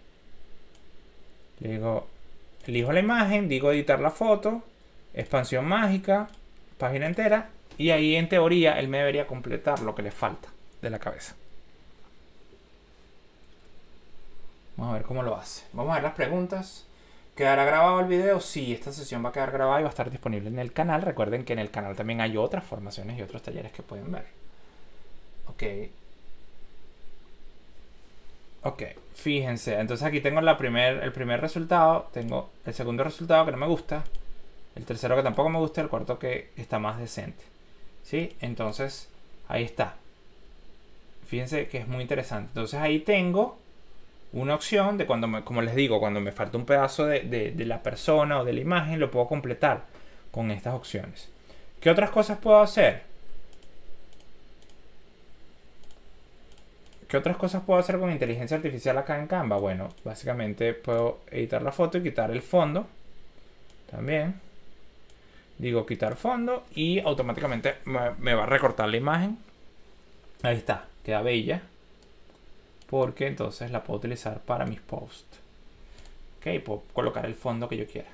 Le digo, elijo la imagen, digo editar la foto, expansión mágica, página entera, y ahí en teoría él me debería completar lo que le falta de la cabeza. Vamos a ver cómo lo hace. Vamos a ver las preguntas. ¿Quedará grabado el video? Sí, esta sesión va a quedar grabada y va a estar disponible en el canal. Recuerden que en el canal también hay otras formaciones y otros talleres que pueden ver. Ok. Ok, fíjense. Entonces aquí tengo la primer, el primer resultado. Tengo el segundo resultado que no me gusta. El tercero que tampoco me gusta. El cuarto que está más decente. ¿Sí? Entonces, ahí está. Fíjense que es muy interesante. Entonces ahí tengo una opción de cuando, me, como les digo, cuando me falta un pedazo de, de, de la persona o de la imagen, lo puedo completar con estas opciones. ¿Qué otras cosas puedo hacer? ¿Qué otras cosas puedo hacer con inteligencia artificial acá en Canva? Bueno, básicamente puedo editar la foto y quitar el fondo. También. Digo quitar fondo y automáticamente me, me va a recortar la imagen. Ahí está, queda bella. Porque entonces la puedo utilizar para mis posts. Ok, puedo colocar el fondo que yo quiera.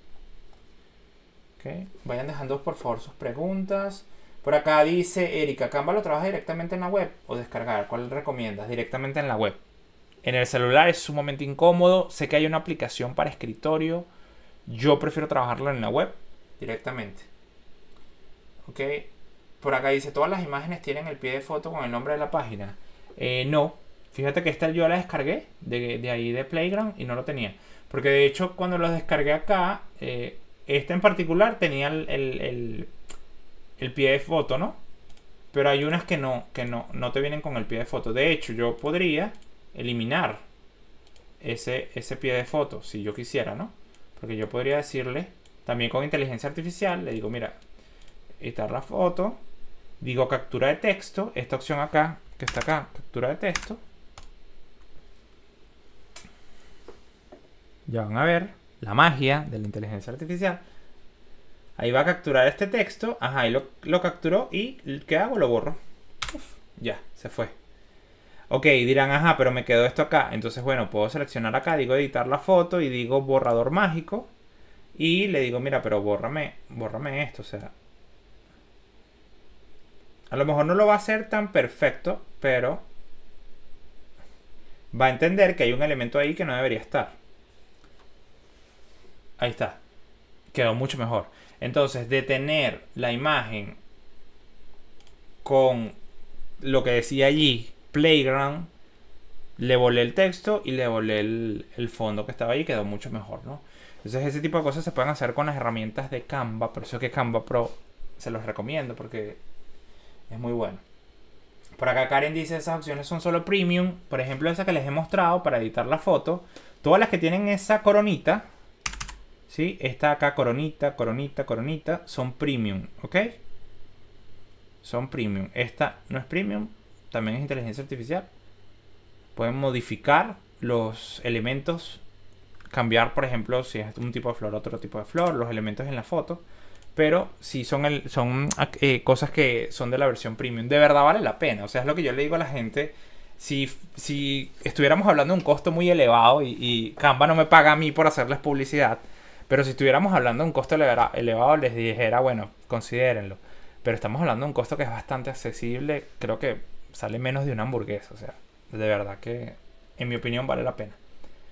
Ok, vayan dejando por favor sus preguntas. Por acá dice Erika, ¿Canva lo trabaja directamente en la web o descargar? ¿Cuál recomiendas? Directamente en la web. En el celular es sumamente incómodo. Sé que hay una aplicación para escritorio. Yo prefiero trabajarlo en la web directamente. Ok. Por acá dice, ¿todas las imágenes tienen el pie de foto con el nombre de la página? Eh, no. Fíjate que esta yo la descargué de, de ahí de Playground y no lo tenía. Porque de hecho cuando lo descargué acá, eh, este en particular tenía el... el, el el pie de foto, ¿no? Pero hay unas que no, que no, no te vienen con el pie de foto. De hecho, yo podría eliminar ese, ese pie de foto, si yo quisiera, ¿no? Porque yo podría decirle, también con inteligencia artificial, le digo, mira, editar la foto, digo captura de texto, esta opción acá, que está acá, captura de texto. Ya van a ver la magia de la inteligencia artificial. Ahí va a capturar este texto. Ajá, ahí lo, lo capturó. ¿Y qué hago? Lo borro. Uf, ya, se fue. Ok, dirán, ajá, pero me quedó esto acá. Entonces, bueno, puedo seleccionar acá. Digo editar la foto y digo borrador mágico. Y le digo, mira, pero bórrame, bórrame esto. O sea, a lo mejor no lo va a hacer tan perfecto, pero va a entender que hay un elemento ahí que no debería estar. Ahí está. Quedó mucho mejor. Entonces, de tener la imagen con lo que decía allí, Playground, le volé el texto y le volé el, el fondo que estaba ahí, quedó mucho mejor, ¿no? Entonces, ese tipo de cosas se pueden hacer con las herramientas de Canva. Por eso es que Canva Pro se los recomiendo, porque es muy bueno. Por acá Karen dice, esas opciones son solo premium. Por ejemplo, esa que les he mostrado para editar la foto. Todas las que tienen esa coronita, ¿sí? Esta acá, coronita, coronita, coronita, son premium, ¿ok? Son premium. Esta no es premium, también es inteligencia artificial. Pueden modificar los elementos, cambiar, por ejemplo, si es un tipo de flor, otro tipo de flor, los elementos en la foto. Pero sí son, el, son eh, cosas que son de la versión premium. De verdad vale la pena. O sea, es lo que yo le digo a la gente. Si, si estuviéramos hablando de un costo muy elevado y, y Canva no me paga a mí por hacerles publicidad, pero si estuviéramos hablando de un costo elevado, les dijera, bueno, considérenlo. Pero estamos hablando de un costo que es bastante accesible. Creo que sale menos de una hamburguesa. O sea, de verdad que, en mi opinión, vale la pena.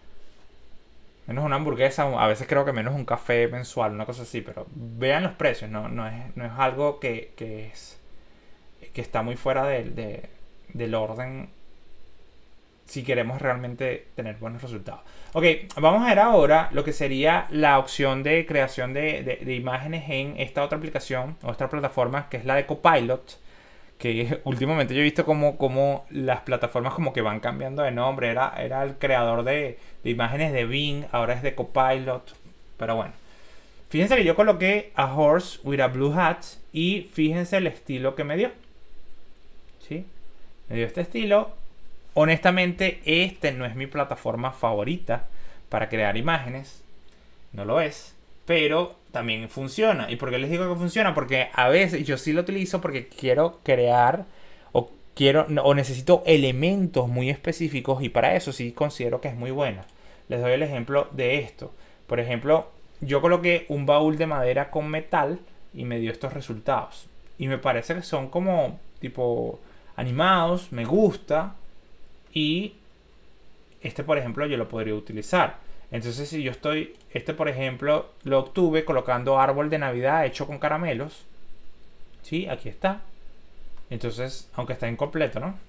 Menos una hamburguesa, a veces creo que menos un café mensual, una cosa así. Pero vean los precios, no, no, es, no es algo que, que, es, que está muy fuera de, de, del orden si queremos realmente tener buenos resultados. Ok, vamos a ver ahora lo que sería la opción de creación de, de, de imágenes en esta otra aplicación o esta plataforma que es la de Copilot, que últimamente yo he visto como, como las plataformas como que van cambiando de nombre. Era, era el creador de, de imágenes de Bing, ahora es de Copilot, pero bueno. Fíjense que yo coloqué a horse with a blue hat y fíjense el estilo que me dio. ¿Sí? Me dio este estilo. Honestamente, este no es mi plataforma favorita para crear imágenes. No lo es. Pero también funciona. ¿Y por qué les digo que funciona? Porque a veces yo sí lo utilizo porque quiero crear o quiero o necesito elementos muy específicos y para eso sí considero que es muy buena. Les doy el ejemplo de esto. Por ejemplo, yo coloqué un baúl de madera con metal y me dio estos resultados. Y me parece que son como tipo animados, me gusta. Y este, por ejemplo, yo lo podría utilizar. Entonces, si yo estoy... Este, por ejemplo, lo obtuve colocando árbol de Navidad hecho con caramelos. ¿Sí? Aquí está. Entonces, aunque está incompleto, ¿no?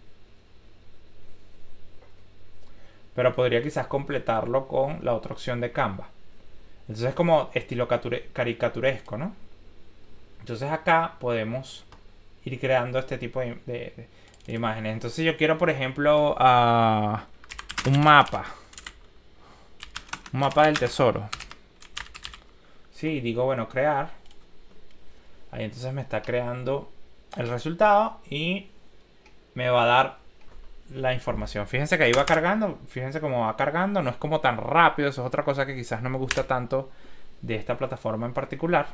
Pero podría quizás completarlo con la otra opción de Canva. Entonces, es como estilo caricaturesco, ¿no? Entonces, acá podemos ir creando este tipo de... de, de imágenes. Entonces yo quiero, por ejemplo, uh, un mapa. Un mapa del tesoro. Sí, digo, bueno, crear. Ahí entonces me está creando el resultado y me va a dar la información. Fíjense que ahí va cargando. Fíjense cómo va cargando. No es como tan rápido. Eso es otra cosa que quizás no me gusta tanto de esta plataforma en particular.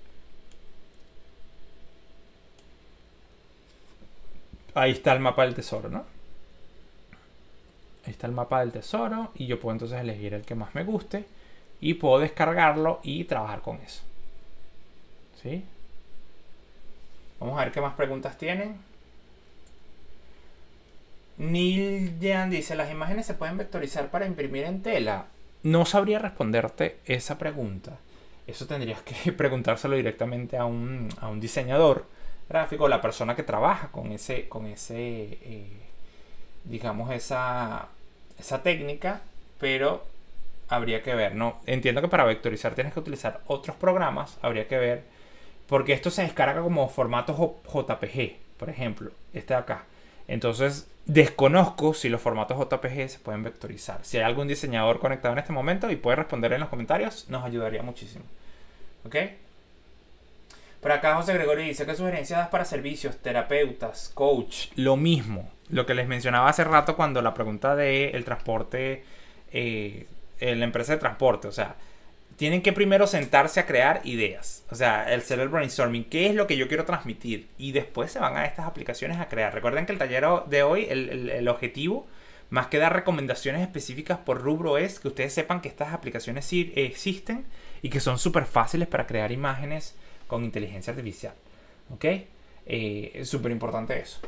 Ahí está el mapa del tesoro, ¿no? Ahí está el mapa del tesoro. Y yo puedo entonces elegir el que más me guste. Y puedo descargarlo y trabajar con eso. ¿Sí? Vamos a ver qué más preguntas tienen. Neil Jan dice, ¿las imágenes se pueden vectorizar para imprimir en tela? No sabría responderte esa pregunta. Eso tendrías que preguntárselo directamente a un, a un diseñador gráfico, la persona que trabaja con ese, con ese eh, digamos, esa, esa técnica, pero habría que ver, ¿no? Entiendo que para vectorizar tienes que utilizar otros programas, habría que ver, porque esto se descarga como formato J P G, por ejemplo, este de acá. Entonces, desconozco si los formatos J P G se pueden vectorizar. Si hay algún diseñador conectado en este momento y puede responder en los comentarios, nos ayudaría muchísimo. ¿Ok? Por acá José Gregorio dice, ¿qué sugerencias das para servicios, terapeutas, coach? Lo mismo, lo que les mencionaba hace rato cuando la pregunta del transporte, eh, la empresa de transporte, o sea, tienen que primero sentarse a crear ideas. O sea, el hacer el brainstorming. ¿Qué es lo que yo quiero transmitir? Y después se van a estas aplicaciones a crear. Recuerden que el taller de hoy, el, el, el objetivo, más que dar recomendaciones específicas por rubro, es que ustedes sepan que estas aplicaciones sí existen y que son súper fáciles para crear imágenes con inteligencia artificial. ¿Ok? Eh, es súper importante eso.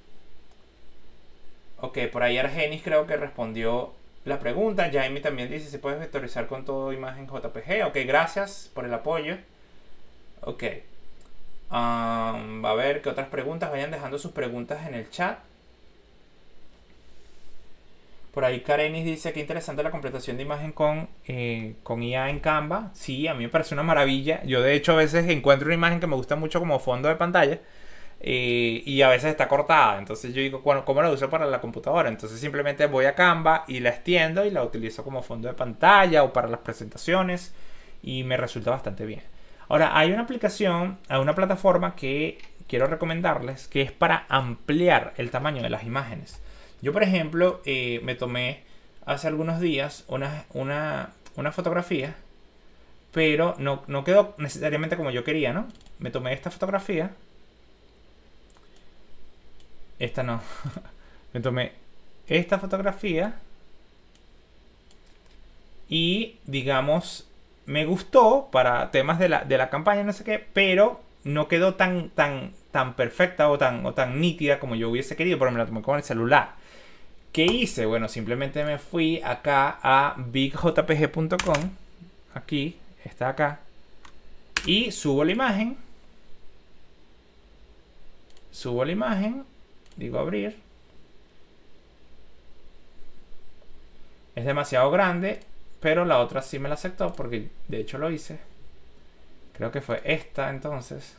Ok, por ahí Argenis creo que respondió la pregunta. Jaime también dice si puedes vectorizar con todo imagen J P G. Ok, gracias por el apoyo. Ok. Um, a ver qué otras preguntas. Vayan dejando sus preguntas en el chat. Por ahí Karenis dice que interesante la completación de imagen con, eh, con I A en Canva. Sí, a mí me parece una maravilla. Yo de hecho a veces encuentro una imagen que me gusta mucho como fondo de pantalla. Eh, y a veces está cortada, entonces yo digo, bueno, ¿cómo la uso para la computadora? Entonces simplemente voy a Canva y la extiendo y la utilizo como fondo de pantalla o para las presentaciones y me resulta bastante bien. Ahora, hay una aplicación, hay una plataforma que quiero recomendarles que es para ampliar el tamaño de las imágenes. Yo, por ejemplo, eh, me tomé hace algunos días una, una, una fotografía, pero no, no quedó necesariamente como yo quería, ¿no? Me tomé esta fotografía. Esta no. Me tomé esta fotografía y, digamos, me gustó para temas de la, de la campaña, no sé qué, pero no quedó tan, tan, tan perfecta o tan, o tan nítida como yo hubiese querido, pero me la tomé con el celular. ¿Qué hice? Bueno, simplemente me fui acá a big j p g punto com. Aquí, está acá. Y subo la imagen. Subo la imagen. Digo abrir. Es demasiado grande, pero la otra sí me la aceptó porque de hecho lo hice. Creo que fue esta entonces.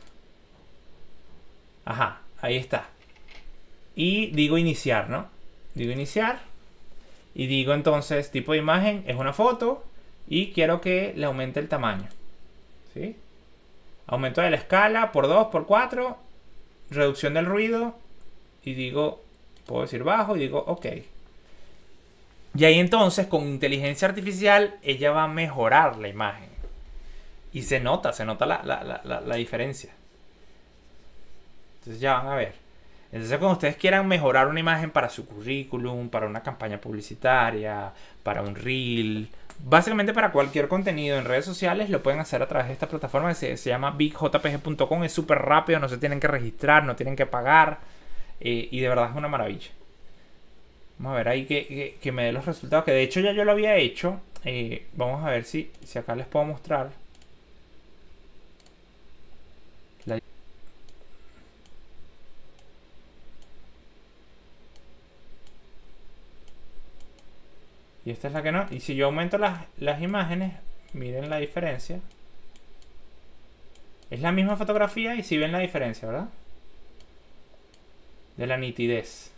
Ajá, ahí está. Y digo iniciar, ¿no? Digo iniciar. Y digo entonces tipo de imagen es una foto y quiero que le aumente el tamaño. ¿Sí? Aumento de la escala por dos, por cuatro. Reducción del ruido. Y digo, puedo decir bajo y digo ok. Y ahí entonces con inteligencia artificial ella va a mejorar la imagen. Y se nota, se nota la, la, la, la diferencia. Entonces ya van a ver. Entonces cuando ustedes quieran mejorar una imagen para su currículum, para una campaña publicitaria, para un reel, básicamente para cualquier contenido en redes sociales, lo pueden hacer a través de esta plataforma que se, se llama big j p g punto com. Es súper rápido, no se tienen que registrar, no tienen que pagar. Eh, y de verdad es una maravilla. Vamos a ver ahí que, que, que me dé los resultados. Que de hecho ya yo lo había hecho. Eh, vamos a ver si, si acá les puedo mostrar. La... Y esta es la que no. Y si yo aumento las, las imágenes, miren la diferencia. Es la misma fotografía y si ven la diferencia, ¿verdad? de la nitidez.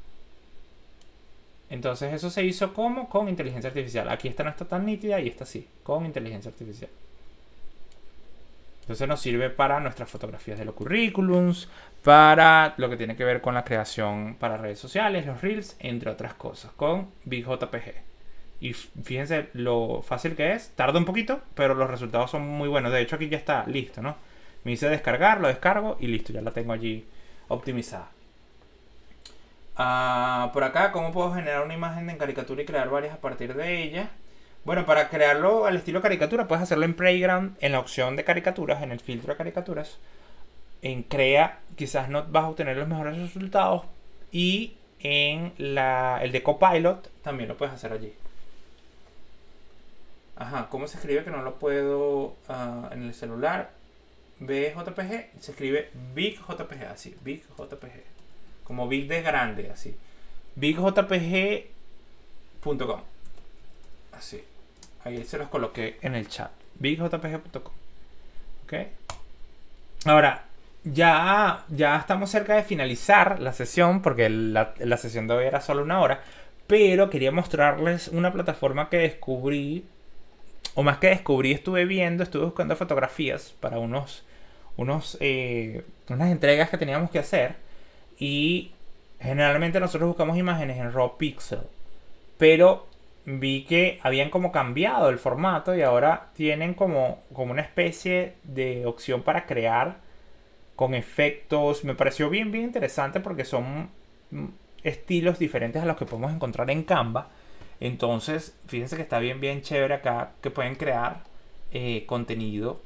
Entonces eso se hizo como con inteligencia artificial. Aquí esta no está tan nítida y esta sí, con inteligencia artificial. Entonces nos sirve para nuestras fotografías de los currículums, para lo que tiene que ver con la creación para redes sociales, los reels, entre otras cosas, con Big J P G. Y fíjense lo fácil que es. Tarda un poquito, pero los resultados son muy buenos. De hecho aquí ya está listo, ¿no? Me hice descargar, lo descargo y listo, ya la tengo allí optimizada. Uh, por acá, ¿cómo puedo generar una imagen en caricatura y crear varias a partir de ella? Bueno, para crearlo al estilo caricatura puedes hacerlo en Playground, en la opción de caricaturas, en el filtro de caricaturas. En Crea quizás no vas a obtener los mejores resultados. Y en la, el de Copilot también lo puedes hacer allí. Ajá, ¿cómo se escribe que no lo puedo uh, en el celular? B J P G, se escribe Big J P G, así, Big J P G. Como Big de grande, así. big j p g punto com. Así. Ahí se los coloqué en el chat. big j p g punto com. Ok. Ahora, ya, ya estamos cerca de finalizar la sesión, porque la, la sesión de hoy era solo una hora. Pero quería mostrarles una plataforma que descubrí. O más que descubrí, estuve viendo, estuve buscando fotografías para unos, unos, eh, unas entregas que teníamos que hacer. Y generalmente nosotros buscamos imágenes en Raw Pixel. Pero vi que habían como cambiado el formato y ahora tienen como, como una especie de opción para crear con efectos. Me pareció bien, bien interesante porque son estilos diferentes a los que podemos encontrar en Canva. Entonces, fíjense que está bien, bien chévere acá que pueden crear eh, contenido,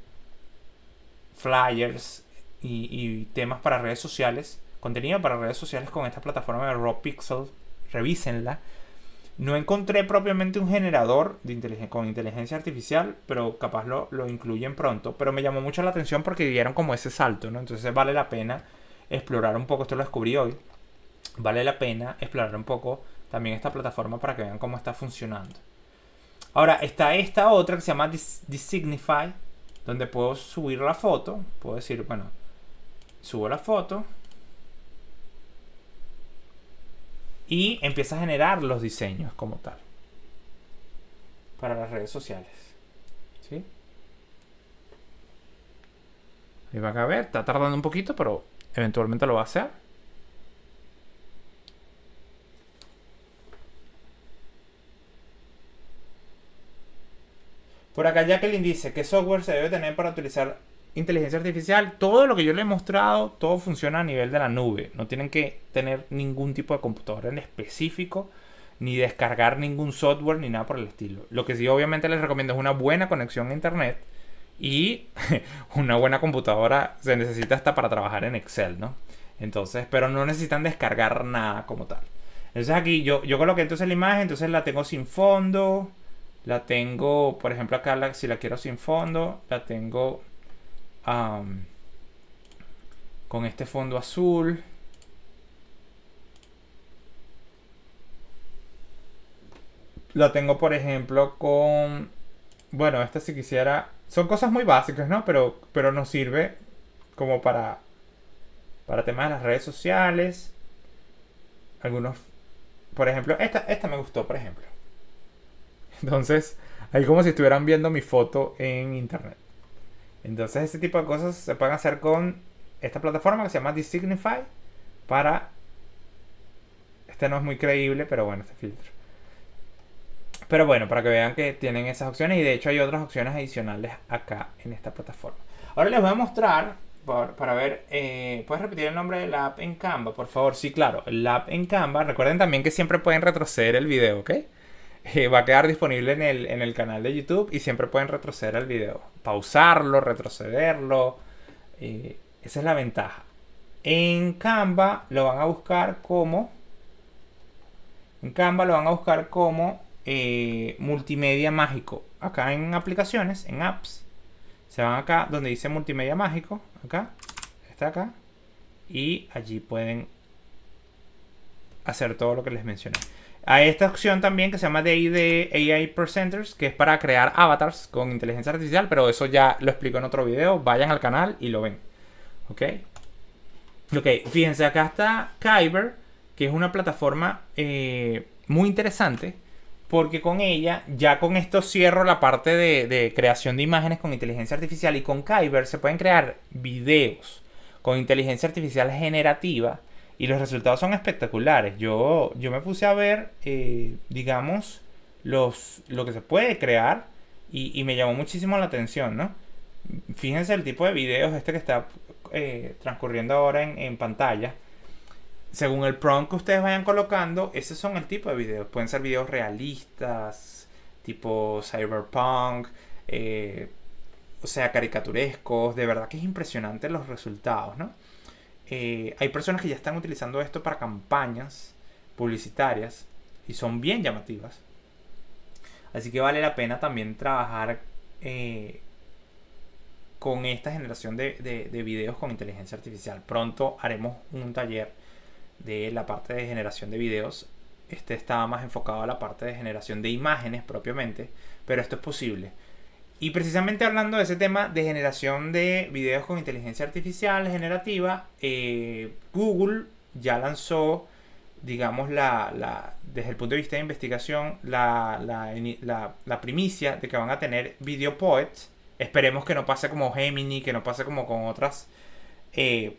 flyers y, y temas para redes sociales. Contenido para redes sociales con esta plataforma de Raw Pixel. Revísenla. No encontré propiamente un generador de inteligencia, con inteligencia artificial, pero capaz lo, lo incluyen pronto. Pero me llamó mucho la atención porque dieron como ese salto, ¿no? Entonces vale la pena explorar un poco. Esto lo descubrí hoy. Vale la pena explorar un poco también esta plataforma para que vean cómo está funcionando. Ahora está esta otra que se llama Designify, donde puedo subir la foto. Puedo decir, bueno, subo la foto. Y empieza a generar los diseños como tal. Para las redes sociales. ¿Sí? Ahí van a ver, está tardando un poquito, pero eventualmente lo va a hacer. Por acá Jacqueline dice, ¿qué software se debe tener para utilizar inteligencia artificial? Todo lo que yo le he mostrado, todo funciona a nivel de la nube. No tienen que tener ningún tipo de computadora en específico, ni descargar ningún software, ni nada por el estilo. Lo que sí obviamente les recomiendo es una buena conexión a internet y una buena computadora. Se necesita hasta para trabajar en Excel, ¿no? Entonces, pero no necesitan descargar nada como tal. Entonces aquí yo, yo coloqué entonces la imagen, entonces la tengo sin fondo. La tengo, por ejemplo acá la, si la quiero sin fondo, la tengo um, con este fondo azul. La tengo por ejemplo con, bueno, esta si quisiera, son cosas muy básicas, ¿no? Pero, pero nos sirve como para, para temas de las redes sociales. Algunos, por ejemplo, esta, esta me gustó, por ejemplo. Entonces, ahí como si estuvieran viendo mi foto en internet. Entonces, este tipo de cosas se pueden hacer con esta plataforma que se llama Designify. Para... Este no es muy creíble, pero bueno, este filtro. Pero bueno, para que vean que tienen esas opciones. Y de hecho hay otras opciones adicionales acá en esta plataforma. Ahora les voy a mostrar, por, para ver... Eh, ¿Puedes repetir el nombre de la app en Canva, por favor? Sí, claro, la app en Canva. Recuerden también que siempre pueden retroceder el video, ¿ok? Eh, va a quedar disponible en el, en el canal de YouTube y siempre pueden retroceder el video. Pausarlo, retrocederlo. Eh, esa es la ventaja. En Canva lo van a buscar como... En Canva lo van a buscar como eh, multimedia mágico. Acá en aplicaciones, en apps. Se van acá donde dice multimedia mágico. Acá. Está acá. Y allí pueden hacer todo lo que les mencioné. Hay esta opción también que se llama D I D A I Presenters, que es para crear avatars con inteligencia artificial, pero eso ya lo explico en otro video. Vayan al canal y lo ven. ¿Ok? Ok, fíjense, acá está Kyber, que es una plataforma eh, muy interesante, porque con ella, ya con esto cierro la parte de, de creación de imágenes con inteligencia artificial, y con Kyber se pueden crear videos con inteligencia artificial generativa y los resultados son espectaculares. Yo, yo me puse a ver, eh, digamos, los, lo que se puede crear y, y me llamó muchísimo la atención, ¿no? Fíjense el tipo de videos este que está eh, transcurriendo ahora en, en pantalla. Según el prompt que ustedes vayan colocando, esos son el tipo de videos. Pueden ser videos realistas, tipo cyberpunk, eh, o sea, caricaturescos. De verdad que es impresionante los resultados, ¿no? Eh, hay personas que ya están utilizando esto para campañas publicitarias y son bien llamativas. Así que vale la pena también trabajar eh, con esta generación de, de, de videos con inteligencia artificial. Pronto haremos un taller de la parte de generación de videos. Este está más enfocado a la parte de generación de imágenes propiamente, pero esto es posible. Y precisamente hablando de ese tema de generación de videos con inteligencia artificial generativa, eh, Google ya lanzó, digamos, la, la, desde el punto de vista de investigación, la, la, la, la primicia de que van a tener Video Poets. Esperemos que no pase como Gemini, que no pase como con otras eh,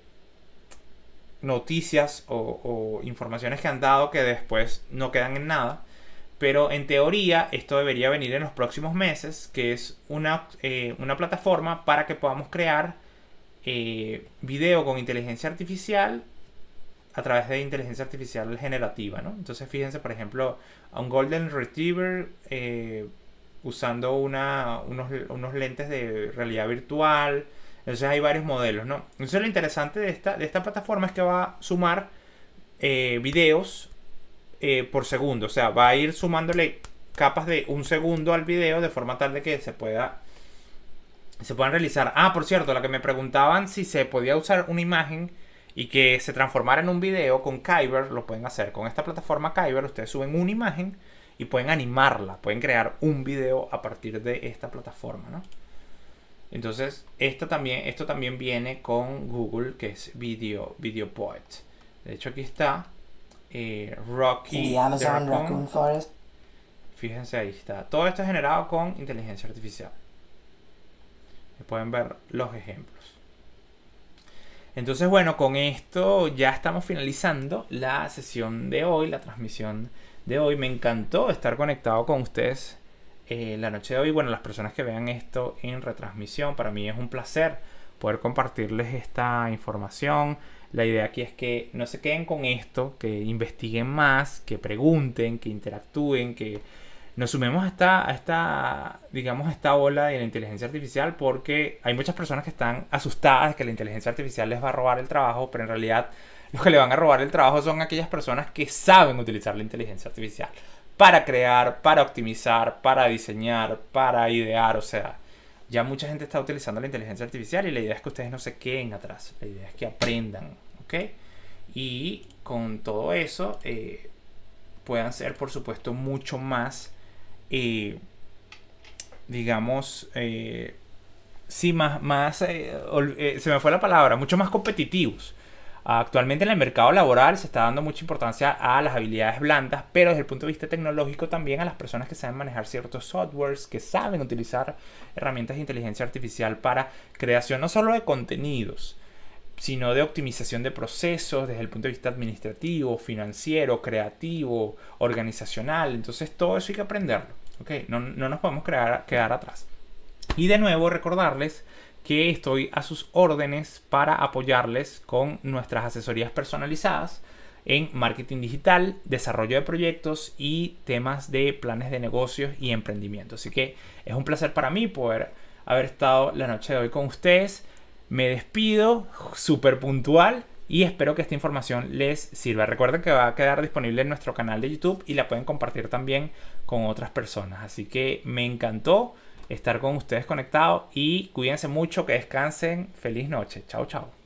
noticias o, o informaciones que han dado que después no quedan en nada. Pero en teoría esto debería venir en los próximos meses, que es una, eh, una plataforma para que podamos crear eh, video con inteligencia artificial a través de inteligencia artificial generativa, ¿no? Entonces fíjense, por ejemplo, a un Golden Retriever eh, usando una, unos, unos lentes de realidad virtual. Entonces hay varios modelos, ¿no? Entonces lo interesante de esta, de esta plataforma es que va a sumar eh, videos eh, por segundo. O sea, va a ir sumándole capas de un segundo al video de forma tal de que se pueda se puedan realizar. Ah, por cierto, la que me preguntaban si se podía usar una imagen y que se transformara en un video con Kyber, lo pueden hacer. Con esta plataforma Kyber ustedes suben una imagen y pueden animarla, pueden crear un video a partir de esta plataforma, ¿no? Entonces, esto también, esto también viene con Google, que es Video, Video Poet. De hecho, aquí está eh, Rocky Amazon Raccoon Forest. Fíjense, ahí está. Todo esto es generado con inteligencia artificial. Y pueden ver los ejemplos. Entonces, bueno, con esto ya estamos finalizando la sesión de hoy, la transmisión de hoy. Me encantó estar conectado con ustedes eh, la noche de hoy. Bueno, las personas que vean esto en retransmisión, para mí es un placer poder compartirles esta información. La idea aquí es que no se queden con esto, que investiguen más, que pregunten, que interactúen, que nos sumemos a esta, a esta, digamos, a esta ola de la inteligencia artificial, porque hay muchas personas que están asustadas de que la inteligencia artificial les va a robar el trabajo, pero en realidad los que le van a robar el trabajo son aquellas personas que saben utilizar la inteligencia artificial para crear, para optimizar, para diseñar, para idear. O sea, ya mucha gente está utilizando la inteligencia artificial y la idea es que ustedes no se queden atrás. La idea es que aprendan, ¿ok? Y con todo eso eh, puedan ser, por supuesto, mucho más, eh, digamos, eh, sí, más, más eh, eh, se me fue la palabra, mucho más competitivos. Actualmente en el mercado laboral se está dando mucha importancia a las habilidades blandas, pero desde el punto de vista tecnológico también a las personas que saben manejar ciertos softwares, que saben utilizar herramientas de inteligencia artificial para creación no solo de contenidos, sino de optimización de procesos desde el punto de vista administrativo, financiero, creativo, organizacional. Entonces todo eso hay que aprenderlo, ¿okay? No, no nos podemos quedar, quedar atrás. Y de nuevo recordarles que estoy a sus órdenes para apoyarles con nuestras asesorías personalizadas en marketing digital, desarrollo de proyectos y temas de planes de negocios y emprendimiento. Así que es un placer para mí poder haber estado la noche de hoy con ustedes. Me despido, súper puntual, y espero que esta información les sirva. Recuerden que va a quedar disponible en nuestro canal de YouTube y la pueden compartir también con otras personas. Así que me encantó estar con ustedes conectados y cuídense mucho, que descansen. Feliz noche. Chao, chao.